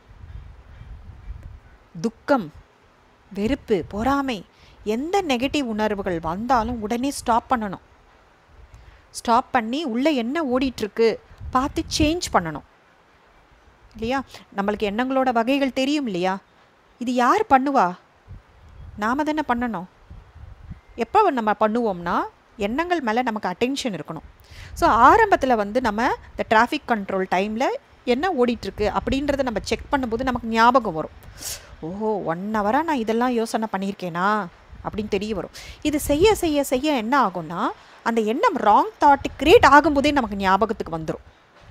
துக்கம், வெறுப்பு, பொறாமை, எந்த நெகட்டிவ் உணர்வுகள் வந்தாலும் உடனே ஸ்டாப் பண்ணணும். ஸ்டாப் பண்ணி உள்ளே என்ன ஓடிட்டுருக்கு பார்த்து சேஞ்ச் பண்ணணும் இல்லையா? நம்மளுக்கு எண்ணங்களோட வகைகள் தெரியும் இல்லையா? இது யார் பண்ணுவா? நாம் தானே பண்ணணும். எப்போ நம்ம பண்ணுவோம்னா எண்ணங்கள் மேலே நமக்கு அட்டென்ஷன் இருக்கணும். ஸோ ஆரம்பத்தில் வந்து நம்ம இந்த டிராஃபிக் கண்ட்ரோல் டைமில் என்ன ஓடிட்டுருக்கு அப்படின்றத நம்ம செக் பண்ணும்போது நமக்கு ஞாபகம் வரும். ஓஹோ, ஒன் ஹவராக நான் இதெல்லாம் யோசனை பண்ணியிருக்கேனா அப்படின்னு தெரிய வரும். இது செய்ய செய்ய செய்ய என்ன ஆகும்னா அந்த எண்ணம் ராங் தாட் கிரியேட் ஆகும்போதே நமக்கு ஞாபகத்துக்கு வந்துடும்.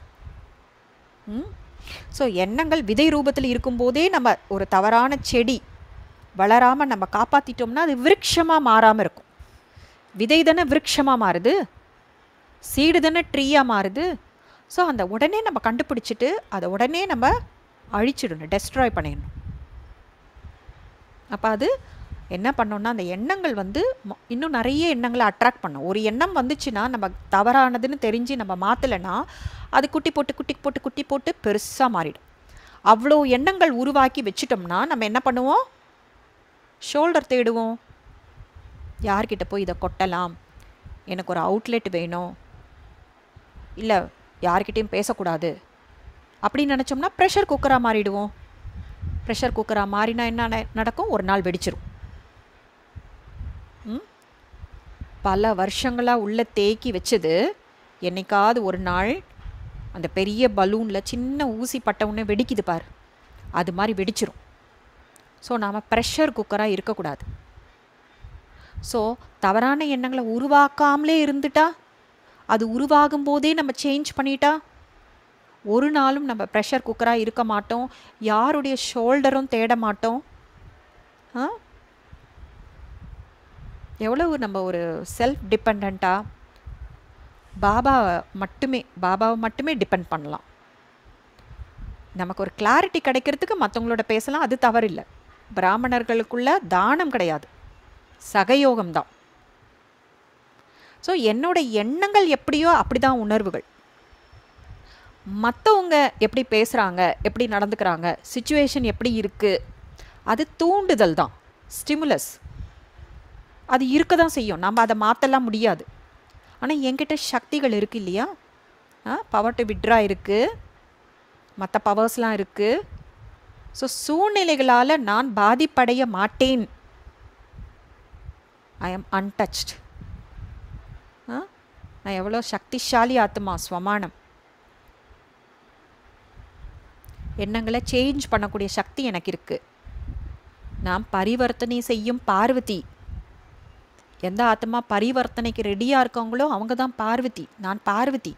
ம் ஸோ எண்ணங்கள் விதை ரூபத்தில் இருக்கும்போதே நம்ம ஒரு தவறான செடி வளராமல் நம்ம காப்பாற்றிட்டோம்னா அது விருட்சமாக மாறாமல் இருக்கும். விதை தானே விருட்சமாக மாறுது, சீடு தானே ட்ரீயாக மாறுது. ஸோ அந்த உடனே நம்ம கண்டுபிடிச்சிட்டு அதை உடனே நம்ம அழிச்சிடணும், டெஸ்ட்ராய் பண்ணிடணும். அப்போ அது என்ன பண்ணோன்னா அந்த எண்ணங்கள் வந்து இன்னும் நிறைய எண்ணங்களை அட்ராக்ட் பண்ணும். ஒரு எண்ணம் வந்துச்சுன்னா நம்ம தவறானதுன்னு தெரிஞ்சு நம்ம மாற்றலைன்னா அது குட்டி போட்டு குட்டி போட்டு குட்டி போட்டு பெருசாக மாறிடும். அவ்வளோ எண்ணங்கள் உருவாக்கி வச்சிட்டோம்னா நம்ம என்ன பண்ணுவோம்? ஷோல்டர் தேடுவோம். யார்கிட்ட போய் இதை கொட்டலாம், எனக்கு ஒரு அவுட்லெட் வேணும், இல்லை யார்கிட்டையும் பேசக்கூடாது அப்படின்னு நினச்சோம்னா ப்ரெஷர் குக்கராக மாறிடுவோம். ப்ரெஷர் குக்கராக மாறினா என்ன நடக்கும்? ஒரு நாள் வெடிச்சிரும். பல வருஷங்களாக உள்ள தேக்கி வச்சது என்னைக்காவது ஒரு நாள் அந்த பெரிய பலூனில் சின்ன ஊசி பட்டவுடனே வெடிக்குது பார், அது மாதிரி வெடிச்சிரும். ஸோ நாம் ப்ரெஷர் குக்கராக இருக்கக்கூடாது. ஸோ தவறான எண்ணங்களை உருவாக்காமலே இருந்துட்டா, அது உருவாகும் போதே நம்ம சேஞ்ச் பண்ணிட்டா ஒரு நாளும் நம்ம ப்ரெஷர் குக்கராக இருக்க மாட்டோம், யாருடைய ஷோல்டரும் தேட மாட்டோம். ஆ எவ்வளவு நம்ம ஒரு செல்ஃப் டிபெண்ட்டாக பாபா மட்டுமே பாபாவை மட்டுமே டிபெண்ட் பண்ணலாம். நமக்கு ஒரு கிளாரிட்டி கிடைக்கிறதுக்கு மற்றவங்களோட பேசலாம், அது தவறில்லை. பிராமணர்களுக்குள்ள தானம் கிடையாது, சகயோகம்தான். ஸோ என்னோட எண்ணங்கள் எப்படியோ அப்படி தான் உணர்வுகள். மற்றவங்க எப்படி பேசுகிறாங்க, எப்படி நடந்துக்கிறாங்க, சிச்சுவேஷன் எப்படி இருக்குது, அது தூண்டுதல் தான், ஸ்டிமுலஸ். அது இருக்க தான் செய்யும், நம்ம அதை மாற்றலாம் முடியாது. ஆனால் என்கிட்ட சக்திகள் இருக்குது இல்லையா, பவர் டு விட்ரா இருக்குது, மற்ற பவர்ஸ்லாம் இருக்குது. ஸோ சூழ்நிலைகளால் நான் பாதிப்படைய மாட்டேன். I am untouched. நான் எவ்வளோ சக்திசாலி ஆத்மா, ஸ்வமானம். எண்ணங்களை சேஞ்ச் பண்ணக்கூடிய சக்தி எனக்கு இருக்குது. நான் பரிவர்த்தனை செய்யும் பார்வதி. எந்த ஆத்மா பரிவர்த்தனைக்கு ரெடியாக இருக்கவங்களோ அவங்க தான் பார்வதி. நான் பார்வதி.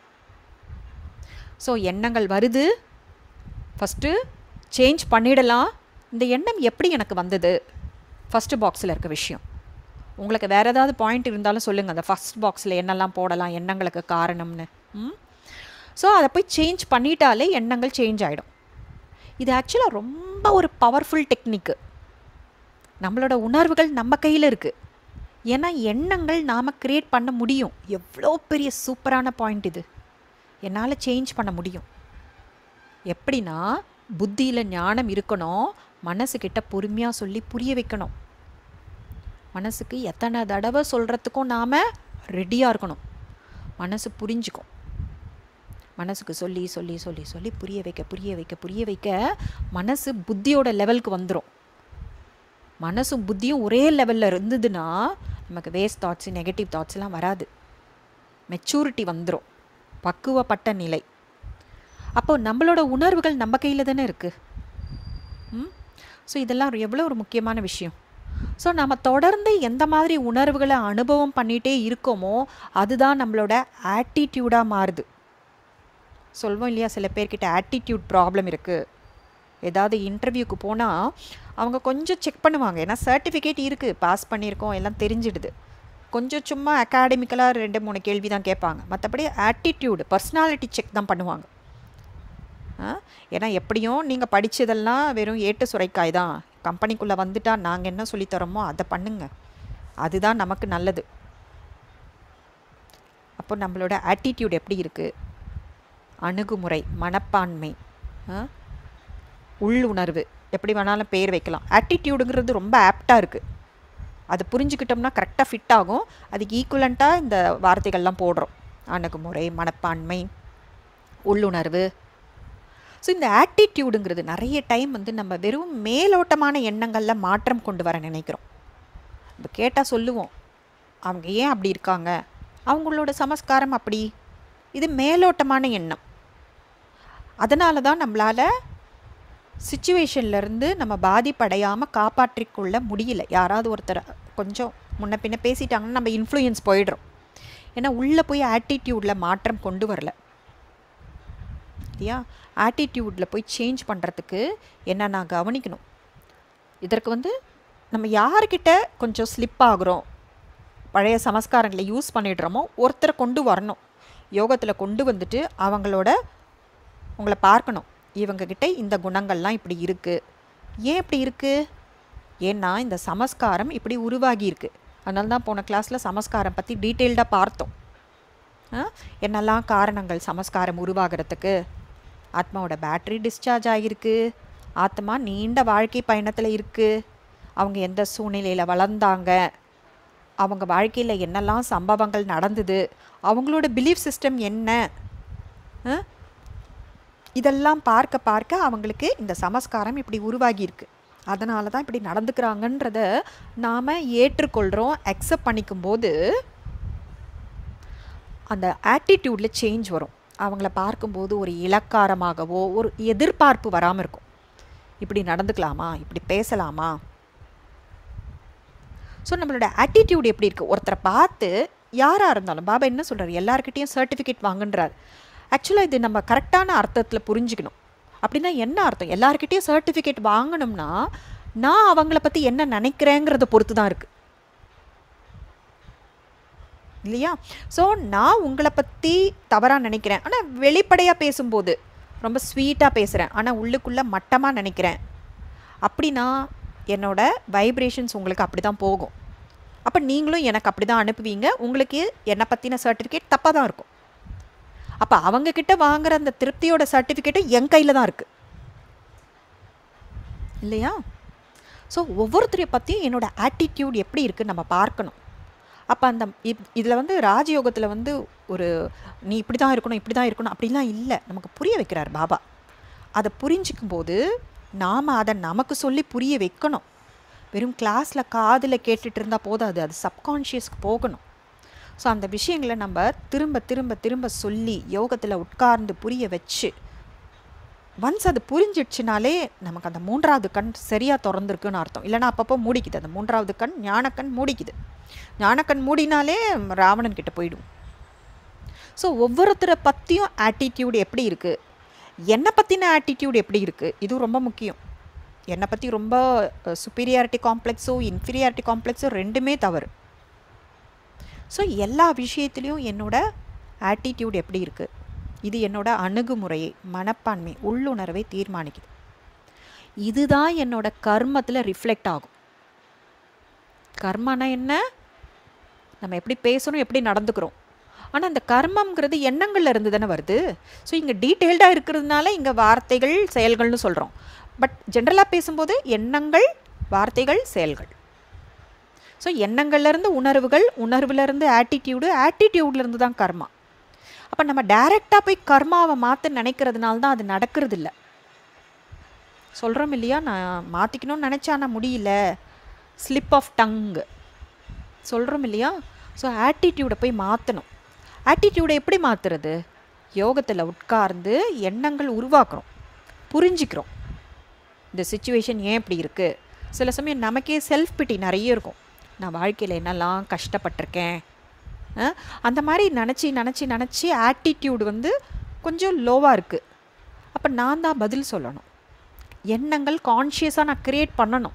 ஸோ எண்ணங்கள் வருது, ஃபஸ்ட்டு சேஞ்ச் பண்ணிடலாம். இந்த எண்ணம் எப்படி எனக்கு வந்தது, ஃபஸ்ட்டு பாக்ஸில் இருக்க விஷயம். உங்களுக்கு வேறு ஏதாவது பாயிண்ட் இருந்தாலும் சொல்லுங்கள், அந்த ஃபஸ்ட் பாக்ஸில் என்னெல்லாம் போடலாம் எண்ணங்களுக்கு காரணம்னு. ம் ஸோ அதை போய் சேஞ்ச் பண்ணிட்டாலே எண்ணங்கள் சேஞ்ச் ஆகிடும். இது ஆக்சுவலாக ரொம்ப ஒரு பவர்ஃபுல் டெக்னிக்கு. நம்மளோட உணர்வுகள் நம்ம கையில் இருக்குது. ஏன்னா எண்ணங்கள் நாம் க்ரியேட் பண்ண முடியும். எவ்வளோ பெரிய சூப்பரான பாயிண்ட் இது. என்னால் சேஞ்ச் பண்ண முடியும். எப்படின்னா, புத்தியில் ஞானம் இருக்கணும், மனசுக்கிட்ட பொறுமையாக சொல்லி புரிய வைக்கணும். மனசுக்கு எத்தனை தடவை சொல்கிறதுக்கும் நாம் ரெடியாக இருக்கணும். மனசு புரிஞ்சுக்கும். மனசுக்கு சொல்லி சொல்லி சொல்லி சொல்லி புரிய வைக்க புரிய வைக்க புரிய வைக்க மனசு புத்தியோட லெவலுக்கு வந்துடும். மனசும் புத்தியும் ஒரே லெவலில் இருந்ததுன்னா நமக்கு வேஸ்ட் தாட்ஸு, நெகட்டிவ் தாட்ஸ்லாம் வராது. மெச்சூரிட்டி வந்துடும், பக்குவப்பட்ட நிலை. அப்போ நம்மளோட உணர்வுகள் நம்ம கையில் தானே இருக்குது. ம் ஸோ இதெல்லாம் எவ்வளோ ஒரு முக்கியமான விஷயம். ஸோ நம்ம தொடர்ந்து எந்த மாதிரி உணர்வுகளை அனுபவம் பண்ணிகிட்டே இருக்கோமோ அதுதான் நம்மளோட ஆட்டிடியூடாக மாறுது. சொல்வோம் இல்லையா, சில பேர்கிட்ட ஆட்டிடியூட் ப்ராப்ளம் இருக்குது. ஏதாவது இன்டர்வியூக்கு போனால் அவங்க கொஞ்சம் செக் பண்ணுவாங்க. ஏன்னா சர்டிஃபிகேட் இருக்குது, பாஸ் பண்ணியிருக்கோம், எல்லாம் தெரிஞ்சிடுது. கொஞ்சம் சும்மா அகாடமிக்கலாக ரெண்டு மூணு கேள்வி தான் கேட்பாங்க. மற்றபடி ஆட்டிடியூடு, பர்சனாலிட்டி செக் தான் பண்ணுவாங்க. ஏன்னா எப்படியும் நீங்கள் படித்ததெல்லாம் வெறும் ஏட்டு சுரைக்காய் தான். கம்பெனிக்குள்ளே வந்துட்டால் நாங்கள் என்ன சொல்லித்தரோமோ அதை பண்ணுங்க, அதுதான் நமக்கு நல்லது. அப்போ நம்மளோட ஆட்டிடியூட் எப்படி இருக்குது, அணுகுமுறை, மனப்பான்மை, உள்ளுணர்வு, எப்படி வேணாலும் பேர் வைக்கலாம். ஆட்டிடியூடுங்கிறது ரொம்ப ஆப்டாக இருக்குது. அது புரிஞ்சுக்கிட்டோம்னா கரெக்டாக ஃபிட் ஆகும். அதுக்கு ஈக்குவலண்ட்டாக இந்த வார்த்தைகள்லாம் போடுறோம். அணுகுமுறை, மனப்பான்மை, உள்ளுணர்வு. ஸோ இந்த ஆட்டிடியூடுங்கிறது நிறைய டைம் வந்து நம்ம வெறும் மேலோட்டமான எண்ணங்களில் மாற்றம் கொண்டு வர நினைக்கிறோம். இப்போ கேட்டால் சொல்லுவோம், அவங்க ஏன் அப்படி இருக்காங்க, அவங்களோட சமஸ்காரம் அப்படி. இது மேலோட்டமான எண்ணம். அதனால தான் நம்மளால் சிச்சுவேஷன்லேருந்து நம்ம பாதிப்படையாமல் காப்பாற்றிக்கொள்ள முடியல. யாராவது ஒருத்தர் கொஞ்சம் முன்ன பின்ன பேசிட்டாங்கன்னா நம்ம இன்ஃப்ளூயன்ஸ் போயிடுறோம். ஏன்னா உள்ளே போய் ஆட்டிடியூடில் மாற்றம் கொண்டு வரல இல்லையா. ஆட்டிடியூடில் போய் சேஞ்ச் பண்ணுறதுக்கு என்ன நான் கவனிக்கணும். இதற்கு வந்து நம்ம யார்கிட்ட கொஞ்சம் ஸ்லிப் ஆகுறோம், பழைய சமஸ்காரங்களை யூஸ் பண்ணிடுறோமோ ஒருத்தரை கொண்டு வரணும். யோகத்தில் கொண்டு வந்துட்டு அவங்களோட உங்களை பார்க்கணும். இவங்கக்கிட்ட இந்த குணங்கள்லாம் இப்படி இருக்குது. ஏன் இப்படி இருக்குது? ஏன்னா இந்த சமஸ்காரம் இப்படி உருவாகி இருக்குது. அதனால தான் போன கிளாஸில் சமஸ்காரம் பற்றி டீட்டெயில்டாக பார்த்தோம். என்னெல்லாம் காரணங்கள் சமஸ்காரம் உருவாகிறதுக்கு. ஆத்மாவோட பேட்ரி டிஸ்சார்ஜ் ஆகியிருக்கு, ஆத்மா நீண்ட வாழ்க்கை பயணத்தில் இருக்குது, அவங்க எந்த சூழ்நிலையில் வளர்ந்தாங்க, அவங்க வாழ்க்கையில் என்னெல்லாம் சம்பவங்கள் நடந்தது, அவங்களோட பிலீஃப் சிஸ்டம் என்ன, இதெல்லாம் பார்க்க பார்க்க அவங்களுக்கு இந்த சமஸ்காரம் இப்படி உருவாகியிருக்கு. அதனால தான் இப்படி நடந்துக்கிறாங்கன்றத நாம் ஏற்றுக்கொள்கிறோம். அக்செப்ட் பண்ணிக்கும்போது அந்த ஆட்டிடியூடில் சேஞ்ச் வரும். அவங்கள பார்க்கும்போது ஒரு இலக்காரமாகவோ ஒரு எதிர்பார்ப்பு வராமல் இருக்கும். இப்படி நடந்துக்கலாமா, இப்படி பேசலாமா. ஸோ நம்மளோட ஆட்டிடியூட் எப்படி இருக்குது. ஒருத்தரை பார்த்து யாராக இருந்தாலும் பாபா என்ன சொல்கிறார், எல்லாருக்கிட்டேயும் சர்டிஃபிகேட் வாங்குன்றார். ஆக்சுவலாக இது நம்ம கரெக்டான அர்த்தத்தில் புரிஞ்சுக்கணும். அப்படின்னா என்ன அர்த்தம், எல்லாருக்கிட்டேயும் சர்டிஃபிகேட் வாங்கணும்னா நான் அவங்கள பற்றி என்ன நினைக்கிறேங்கிறத பொறுத்து தான் இருக்குது இல்லையா. ஸோ நான் உங்களை பற்றி தவறாக நினைக்கிறேன், ஆனால் வெளிப்படையாக பேசும்போது ரொம்ப ஸ்வீட்டாக பேசுகிறேன், ஆனால் உள்ளுக்குள்ளே மட்டமாக நினைக்கிறேன். அப்படின்னா என்னோட வைப்ரேஷன்ஸ் உங்களுக்கு அப்படி தான் போகும். அப்போ நீங்களும் எனக்கு அப்படி தான் அனுப்புவீங்க. உங்களுக்கு என்னை பற்றின சர்டிஃபிகேட் தப்பாக தான் இருக்கும். அப்போ அவங்கக்கிட்ட வாங்குகிற அந்த திருப்தியோட சர்டிஃபிகேட்டும் என் கையில் தான் இருக்குது இல்லையா? ஸோ ஒவ்வொருத்தரைய பற்றியும் என்னோடய ஆட்டிடியூட் எப்படி இருக்குதுன்னு நம்ம பார்க்கணும். அப்போ அந்த இப் இதில் வந்து ராஜயோகத்தில் வந்து ஒரு நீ இப்படி தான் இருக்கணும் இப்படி தான் இருக்கணும் அப்படிலாம் இல்லை, நமக்கு புரிய வைக்கிறார் பாபா. அதை புரிஞ்சிக்கும் போது நாம் அதை நமக்கு சொல்லி புரிய வைக்கணும். வெறும் கிளாஸில் காதில் கேட்டுட்டு இருந்தால் போதாது, அது சப்கான்ஷியஸ்க்கு போகணும். ஸோ அந்த விஷயங்களை நம்ம திரும்ப திரும்ப திரும்ப சொல்லி யோகத்தில் உட்கார்ந்து புரிய வச்சு ஒன்ஸ் அது புரிஞ்சிடுச்சுனாலே நமக்கு அந்த மூன்றாவது கண் சரியாக திறந்துருக்குன்னு அர்த்தம். இல்லைனா அப்பப்போ மூடிக்குது, அந்த மூன்றாவது கண் ஞானக்கண் மூடிக்குது. ஞானக்கண் மூடினாலே ராவணன் கிட்ட போயிடும். ஸோ ஒவ்வொருத்தரை பற்றியும் ஆட்டிடியூட் எப்படி இருக்குது, என்னை பற்றின ஆட்டிடியூட் எப்படி இருக்குது, இது ரொம்ப முக்கியம். என்னை பற்றி ரொம்ப சுப்பீரியாரிட்டி காம்ப்ளெக்ஸோ இன்ஃபீரியாரிட்டி காம்ப்ளெக்ஸோ ரெண்டுமே தவறு. ஸோ எல்லா விஷயத்துலேயும் என்னோடய ஆட்டிடியூட் எப்படி இருக்குது, இது என்னோடய அணுகுமுறையை, மனப்பான்மை, உள்ளுணர்வை தீர்மானிக்குது. இதுதான் என்னோடய கர்மத்தில் ரிஃப்ளெக்ட் ஆகும். கர்மனா என்ன, நம்ம எப்படி பேசணும் எப்படி நடந்துக்கிறோம். ஆனால் அந்த கர்மங்கிறது எண்ணங்கள்ல இருந்து தானே வருது. ஸோ இங்கே டீட்டெயில்டாக இருக்கிறதுனால இங்கே வார்த்தைகள் செயல்கள்னு சொல்கிறோம். பட் ஜென்ரலாக பேசும்போது எண்ணங்கள் வார்த்தைகள் செயல்கள். ஸோ எண்ணங்கள்லேருந்து உணர்வுகள், உணர்வுலேருந்து ஆட்டிடியூடு, ஆட்டிடியூட்லேருந்து தான் கர்மா. அப்போ நம்ம டைரெக்டாக போய் கர்மாவை மாற்ற நினைக்கிறதுனால தான் அது நடக்கிறது இல்லை. சொல்கிறோம் இல்லையா, நான் மாற்றிக்கணும்னு நினச்சா நான் முடியல, ஸ்லிப் ஆஃப் டங் சொல்கிறோம் இல்லையா. ஸோ ஆட்டிடியூடை போய் மாற்றணும். ஆட்டிடியூடை எப்படி மாற்றுறது, யோகத்தில் உட்கார்ந்து எண்ணங்கள் உருவாக்குறோம், புரிஞ்சிக்கிறோம் இந்த சுச்சுவேஷன் ஏன் இப்படி இருக்குது. சில சமயம் நமக்கே செல்ஃப் பிட்டி நிறைய இருக்கும், நான் வாழ்க்கையில் என்னெல்லாம் கஷ்டப்பட்டிருக்கேன். அந்த மாதிரி நினச்சி நினச்சி நினச்சி ஆட்டிடியூடு வந்து கொஞ்சம் லோவாக இருக்குது. அப்போ நான் தான் பதில் சொல்லணும். எண்ணங்கள் கான்ஷியஸாக நான் க்ரியேட் பண்ணணும்,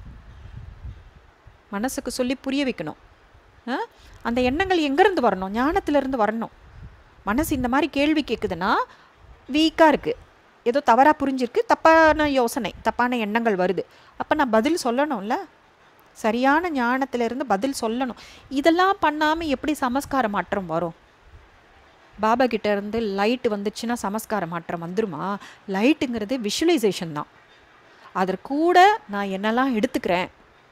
மனசுக்கு சொல்லி புரிய வைக்கணும். அந்த எண்ணங்கள் எங்கேருந்து வரணும், ஞானத்திலேருந்து வரணும். மனசு இந்த மாதிரி கேள்வி கேட்குதுன்னா வீக்காக இருக்குது, ஏதோ தவறாக புரிஞ்சிருக்கு, தப்பான யோசனை தப்பான எண்ணங்கள் வருது. அப்போ நான் பதில் சொல்லணும்ல, சரியான ஞானத்திலேருந்து பதில் சொல்லணும். இதெல்லாம் பண்ணாமல் எப்படி சமஸ்கார மாற்றம் வரும்? பாபா கிட்ட இருந்து லைட்டு வந்துச்சுன்னா சமஸ்கார மாற்றம் வந்துருமா? லைட்டுங்கிறது விஷுவலைசேஷன் தான். அதற்கு கூட நான் என்னெல்லாம் எடுத்துக்கிறேன்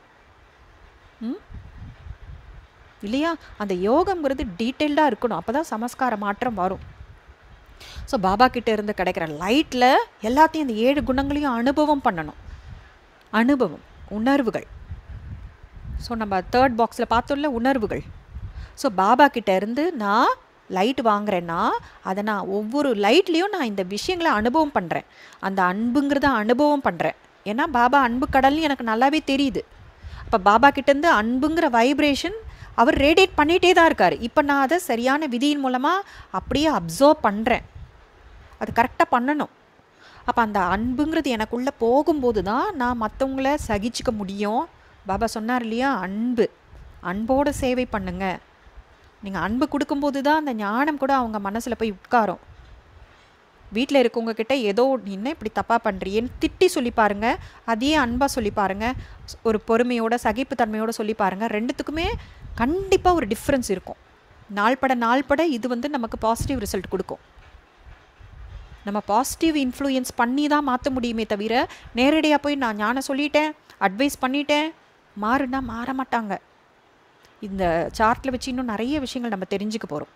ம் இல்லையா? அந்த யோகம்ங்கிறது டீட்டெயில்டாக இருக்கணும், அப்போ தான் சமஸ்கார மாற்றம் வரும். ஸோ பாபா கிட்ட இருந்து கிடைக்கிற லைட்டில் எல்லாத்தையும் இந்த ஏழு குணங்களையும் அனுபவம் பண்ணணும். அனுபவம், உணர்வுகள். ஸோ நம்ம தேர்ட் பாக்ஸில் பார்த்தோம்ல உணர்வுகள். ஸோ பாபா கிட்ட இருந்து நான் லைட் வாங்குறேன்னா அதை நான் ஒவ்வொரு லைட்லேயும் நான் இந்த விஷயங்களை அனுபவம் பண்ணுறேன். அந்த அன்புங்கிறத அனுபவம் பண்ணுறேன். ஏன்னா பாபா அன்பு கடல்னு எனக்கு நல்லாவே தெரியுது. அப்போ பாபா கிட்டேருந்து அன்புங்கிற வைப்ரேஷன் அவர் ரேடியேட் பண்ணிகிட்டே தான் இருக்கார். இப்போ நான் அதை சரியான விதியின் மூலமாக அப்படியே அப்சர்வ் பண்ணுறேன். அது கரெக்டாக பண்ணணும். அப்போ அந்த அன்புங்கிறது எனக்குள்ளே போகும்போது தான் நான் மற்றவங்கள சகிச்சிக்க முடியும். பாபா சொன்னார் இல்லையா, அன்பு, அன்போடு சேவை பண்ணுங்க. நீங்கள் அன்பு கொடுக்கும்போது தான் அந்த ஞானம் கூட அவங்க மனசில் போய் உட்காரும். வீட்டில் இருக்கவங்க கிட்ட ஏதோ என்ன இப்படி தப்பாக பண்ணுறியேன்னு திட்டி சொல்லி பாருங்கள், அதையே அன்பாக சொல்லி பாருங்கள், ஒரு பொறுமையோட சகிப்புத்தன்மையோடு சொல்லி பாருங்கள். ரெண்டுத்துக்குமே கண்டிப்பாக ஒரு டிஃப்ரென்ஸ் இருக்கும். நாள்பட நாள்பட இது வந்து நமக்கு பாசிட்டிவ் ரிசல்ட் கொடுக்கும். நம்ம பாசிட்டிவ் இன்ஃப்ளூயன்ஸ் பண்ணி தான் மாற்ற முடியுமே தவிர நேரடியாக போய் நான் ஞானம் சொல்லிட்டேன், அட்வைஸ் பண்ணிட்டேன், மாறுனா மாற மாட்டாங்க. இந்த சார்ட்டில் வச்சு இன்னும் நிறைய விஷயங்கள் நம்ம தெரிஞ்சுக்க போகிறோம்.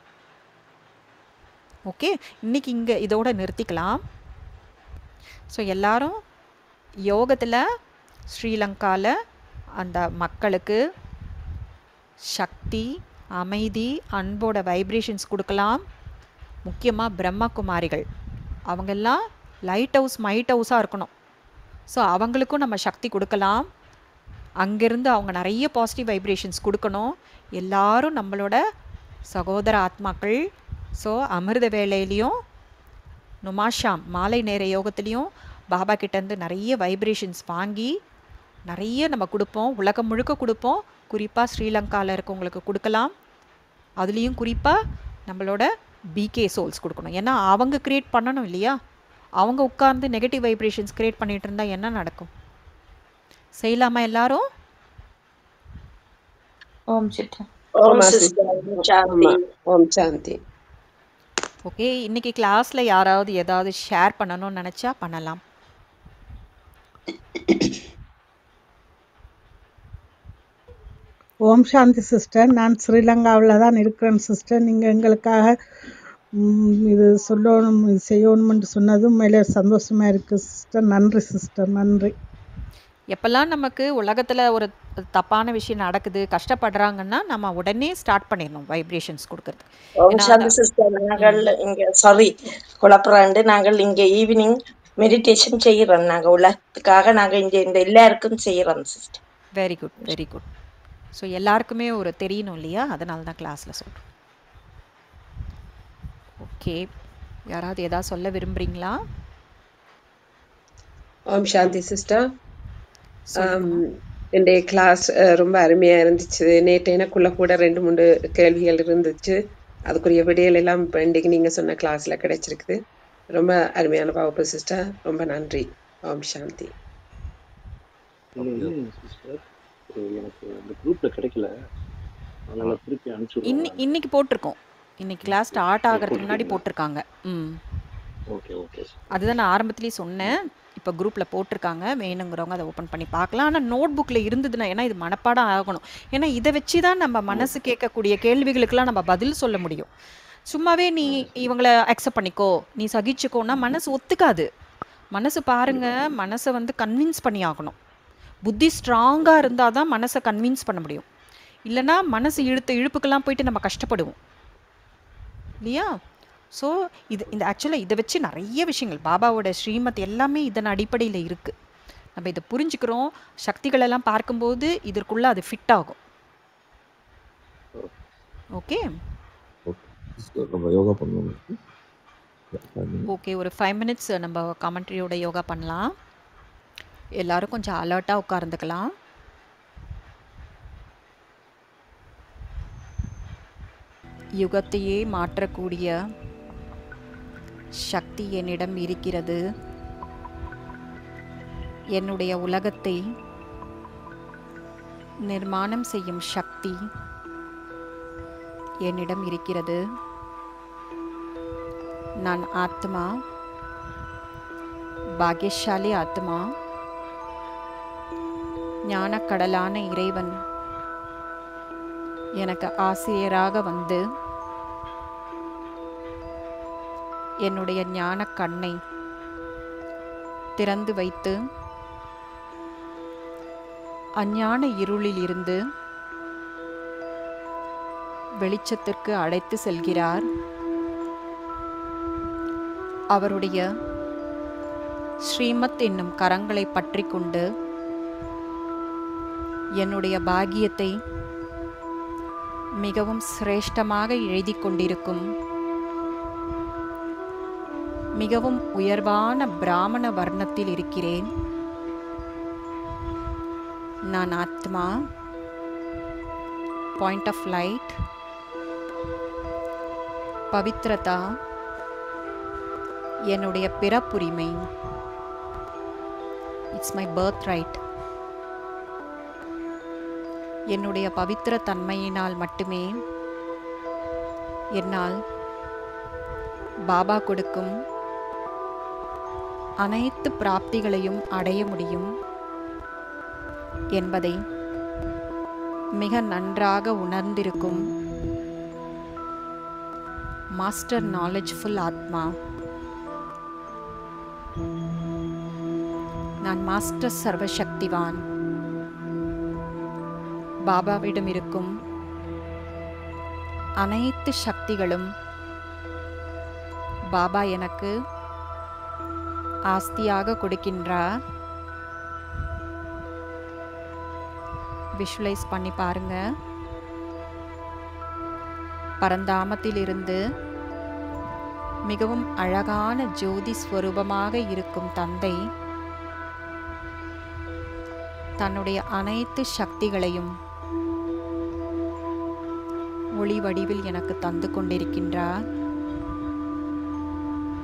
ஓகே, இன்றைக்கி இங்கே இதோடு நிறுத்திக்கலாம். ஸோ எல்லோரும் யோகத்தில் ஸ்ரீலங்காவில் அந்த மக்களுக்கு சக்தி, அமைதி, அன்போட வைப்ரேஷன்ஸ் கொடுக்கலாம். முக்கியமாக பிரம்மகுமாரிகள் அவங்கெல்லாம் லைட் ஹவுஸ் மைட் ஹவுஸாக இருக்கணும். ஸோ அவங்களுக்கும் நம்ம சக்தி கொடுக்கலாம். அங்கேருந்து அவங்க நிறைய பாசிட்டிவ் வைப்ரேஷன்ஸ் கொடுக்கணும். எல்லாரும் நம்மளோட சகோதர ஆத்மாக்கள். ஸோ அமிர்த வேளையிலையும் நுமாஷாம் மாலை நேர யோகத்துலேயும் பாபா கிட்டேருந்து நிறைய வைப்ரேஷன்ஸ் வாங்கி நிறைய நம்ம கொடுப்போம். உலகம் முழுக்க கொடுப்போம். குறிப்பாக ஸ்ரீலங்காவில் இருக்கவங்களுக்கு கொடுக்கலாம். அதுலேயும் குறிப்பாக நம்மளோட பிகே சோல்ஸ் கொடுக்கணும். ஏன்னா அவங்க க்ரியேட் பண்ணணும் இல்லையா? அவங்க உட்கார்ந்து நெகட்டிவ் வைப்ரேஷன்ஸ் க்ரியேட் பண்ணிகிட்டு இருந்தால் என்ன நடக்கும்? செய்யலாமா எல்லாரும்? ஓம் சிஸ்டர். ஓம் ஆமா சிஸ்டர் சிஸ்டர். சாந்தி. ஆமா. ஓம் சாந்தி. ஓகே, இன்னைக்கு கிளாஸ்ல யாராவது ஏதாவது ஷேர் பண்ணணும்னு நினைச்சா பண்ணலாம். ஓம் சாந்தி சிஸ்டர். நான் ஸ்ரீலங்காவில் தான் இருக்கிறேன் சிஸ்டர். நீங்கள் எங்களுக்காக ம், இது சொல்லணும் இது செய்யணும்னு சொன்னதும் மேலே சந்தோஷமாக இருக்குது சிஸ்டர். நன்றி சிஸ்டர், நன்றி. எப்பெல்லாம் நமக்கு உலகத்தில் ஒரு தப்பான விஷயம் நடக்குது, கஷ்டப்படுறாங்கன்னா நம்ம உடனே ஸ்டார்ட் பண்ணிடணும் வைப்ரேஷன்ஸ் கொடுக்கறது. ஓம் ஏன்னா சாந்தி அந்த சிஸ்டர், நாங்கள் இங்க சாரி குழப்பறாண்டு நாங்கள் இங்க ஈவினிங் மெடிடேஷன் செய்யறோம். நாங்க உலகத்துக்காக நாங்க இங்க இந்த எல்லாருக்கும் செய்யறோம் sister. Very good, very good. So எல்லாருக்குமே ஒரு தெரியணும் இல்லையா, அதனால தான் கிளாஸில் சொல்கிறோம். ஓகே, யாராவது ஏதாவது சொல்ல விரும்புகிறீங்களா? ஓம் சாந்தி சிஸ்டர். சொல்லுங்கம்மா. இன்றைய கிளாஸ் ரொம்ப அருமையாக இருந்துச்சு. நேற்று எனக்குள்ள கூட ரெண்டு மூணு கேள்விகள் இருந்துச்சு. அதுக்குரிய விடைகள் எல்லாம் இப்போ இன்றைக்கு நீங்கள் சொன்ன கிளாஸில் கிடைச்சிருக்குது. ரொம்ப அருமையான வகுப்பு சிஸ்டர். ரொம்ப நன்றி. ஓம் சாந்தி. சிஸ்டர், எனக்கு அந்த குரூப்ல கிடைக்கல, அதனால திருப்பி அனுப்பிச்சு இன்னி விடுவாங்க. இன்னைக்கு போட்டிருக்கோம். இன்னைக்கு கிளாஸ் ஸ்டார்ட் ஆகிறதுக்கு முன்னாடி போட்டிருக்காங்க. ம் ஓகே ஓகே. அதுதான் நான் ஆரம்பத்துலேயே சொன்னேன். இப்போ குரூப்பில் போட்டிருக்காங்க, வேணுங்கிறவங்க அதை ஓப்பன் பண்ணி பார்க்கலாம். ஆனால் நோட் புக்கில் இருந்ததுன்னா, ஏன்னா இது மனப்பாடம் ஆகணும். ஏன்னா இதை வச்சு தான் நம்ம மனசு கேட்கக்கூடிய கேள்விகளுக்கெல்லாம் நம்ம பதில் சொல்ல முடியும். சும்மாவே நீ இவங்களை அக்செப்ட் பண்ணிக்கோ, நீ சகிச்சுக்கோன்னா மனசு ஒத்துக்காது. மனசு பாருங்க, மனசை வந்து கன்வின்ஸ் பண்ணி ஆகணும். புத்தி ஸ்ட்ராங்காக இருந்தால் தான் மனசை கன்வின்ஸ் பண்ண முடியும். இல்லைனா மனசு இழுத்த இழுப்புக்கெல்லாம் போயிட்டு நம்ம கஷ்டப்படுவோம் இல்லையா? ஸோ இது இந்த ஆக்சுவலாக இதை வச்சு நிறைய விஷயங்கள் பாபாவோட ஸ்ரீமத் எல்லாமே இதன் அடிப்படையில் இருக்குது. நம்ம இதை புரிஞ்சுக்கிறோம். சக்திகளெல்லாம் பார்க்கும்போது இதற்குள்ளே அது ஃபிட் ஆகும். ஓகே நம்ம யோகா பண்ணணும். ஓகே, ஒரு ஃபைவ் மினிட்ஸ் நம்ம காமெண்ட்ரியோட யோகா பண்ணலாம். எல்லாரும் கொஞ்சம் அலர்ட்டாக உட்கார்ந்துக்கலாம். யுகத்தையே மாற்றக்கூடிய சக்தி என்னிடம் இருக்கிறது. என்னுடைய உலகத்தை நிர்மாணம் செய்யும் சக்தி என்னிடம் இருக்கிறது. நான் ஆத்மா, பாக்கியசாலி ஆத்மா. ஞானக்கடலான இறைவன் எனக்கு ஆசிரியராக வந்து என்னுடைய ஞான கண்ணை திறந்து வைத்து அஞ்ஞான இருளில் இருந்து வெளிச்சத்திற்கு அழைத்து செல்கிறார். அவருடைய ஸ்ரீமத் என்னும் கரங்களை பற்றி கொண்டு என்னுடைய பாக்கியத்தை மிகவும் சிரேஷ்டமாக எழுதி கொண்டிருக்கும் மிகவும் உயர்வான பிராமண வர்ணத்தில் இருக்கிறேன். நான் ஆத்மா, பாயிண்ட் ஆஃப் லைட், பவித்ரதா என்னுடைய பிறப்புரிமை. It's my birthright. என்னுடைய பவித்திர தன்மையினால் மட்டுமே என்னால் பாபா கொடுக்கும் அனைத்து பிராப்திகளையும் அடைய முடியும் என்பதை மிக நன்றாக உணர்ந்திருக்கும் மாஸ்டர் நாலேஜ்ஃபுல் ஆத்மா. நான் மாஸ்டர் சர்வசக்திவான். பாபாவிடம் இருக்கும் அனைத்து சக்திகளும் பாபா எனக்கு ஆஸ்தியாக கொடுக்கின்றார். விஷுவலைஸ் பண்ணி பாருங்க. பரந்தாமத்திலிருந்து மிகவும் அழகான ஜோதி ஸ்வரூபமாக இருக்கும் தந்தை தன்னுடைய அனைத்து சக்திகளையும் ஒளி வடிவில் எனக்கு தந்து கொண்டிருக்கின்றார்.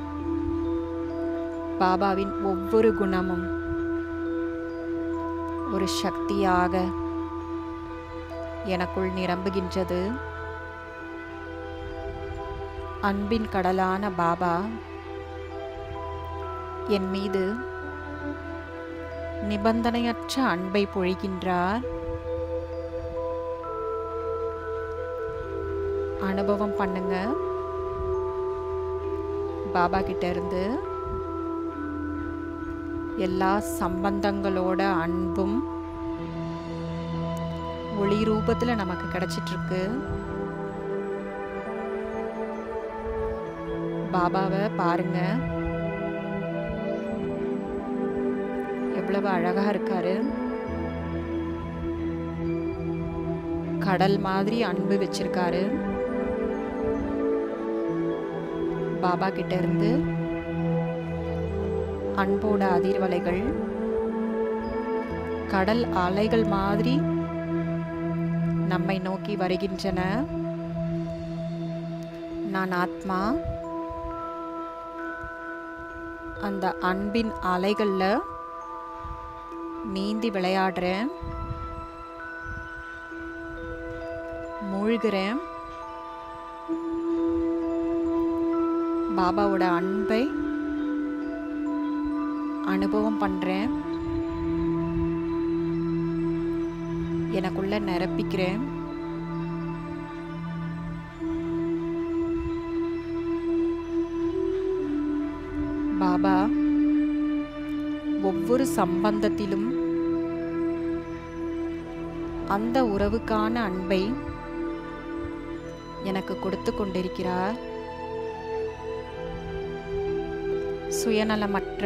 பாபாவின் ஒவ்வொரு குணமும் ஒரு சக்தியாக எனக்குள் நிரம்புகின்றது. அன்பின் கடலான பாபா என் மீது நிபந்தனையற்ற அன்பை பொழிகின்றார். அனுபவம் பண்ணுங்க. பாபா கிட்ட இருந்து எல்லா சம்பந்தங்களோட அன்பும் ஒளி ரூபத்தில் நமக்கு கிடைச்சிட்ருக்கு. பாபாவை பாருங்க, எவ்வளவு அழகா இருக்காரு. கடல் மாதிரி அன்பு வச்சிருக்காரு. பாபா கிட்ட இருந்து அன்போட அதிர்வலைகள் கடல் அலைகள் மாதிரி நம்மை நோக்கி வருகின்றன. நான் ஆத்மா அந்த அன்பின் அலைகளில் நீந்தி விளையாடுறேன், மூழ்கிறேன். பாபாவோட அன்பை அனுபவம் பண்ணுறேன், எனக்குள்ள நிரப்பிக்கிறேன். பாபா ஒவ்வொரு சம்பந்தத்திலும் அந்த உறவுக்கான அன்பை எனக்கு கொடுத்து கொண்டிருக்கிறார். சுயநலமற்ற,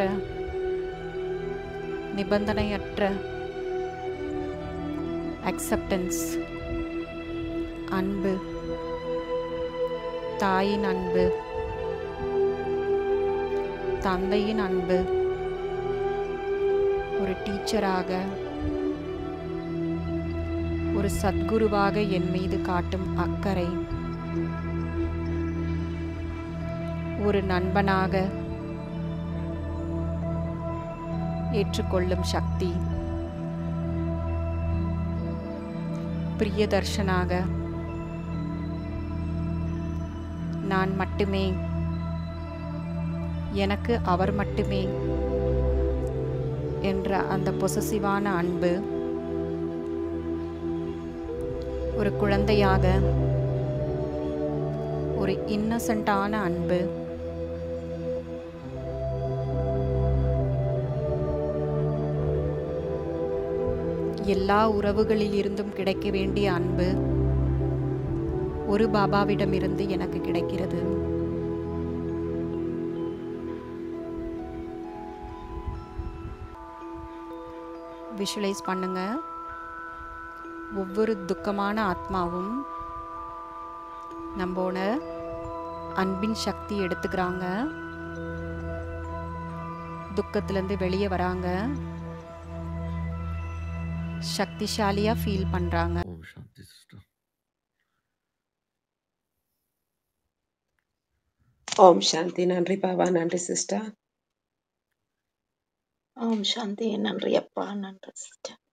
நிபந்தனையற்ற அக்செப்டன்ஸ் அன்பு, தாயின் அன்பு, தந்தையின் அன்பு, ஒரு டீச்சராக, ஒரு சத்குருவாக என் மீது காட்டும் அக்கறை, ஒரு நண்பனாக ஏற்றுக்கொள்ளும் சக்தி, பிரியதர்ஷனாக நான் மட்டுமே, எனக்கு அவர் மட்டுமே என்ற அந்த பொசசிவான அன்பு, ஒரு குழந்தையாக ஒரு இன்னசென்ட்டான அன்பு, எல்லா உறவுகளில் இருந்தும் கிடைக்க வேண்டிய அன்பு ஒரு பாபாவிடமிருந்து எனக்கு கிடைக்கிறது. விஷுவலைஸ் பண்ணுங்க. ஒவ்வொரு துக்கமான ஆத்மாவும் நம்மோட அன்பின் சக்தி எடுத்துக்கிறாங்க, துக்கத்திலேருந்து வெளியே வராங்க, சக்திசாலியா ஃபீல் பண்றாங்க. ஓம் சாந்தி சிஸ்டர். ஓம் சாந்தி. நன்றி பாபா. நன்றி சிஸ்டர். ஓம் சாந்தி. நன்றி அப்பா. நன்றி சிஸ்டர்.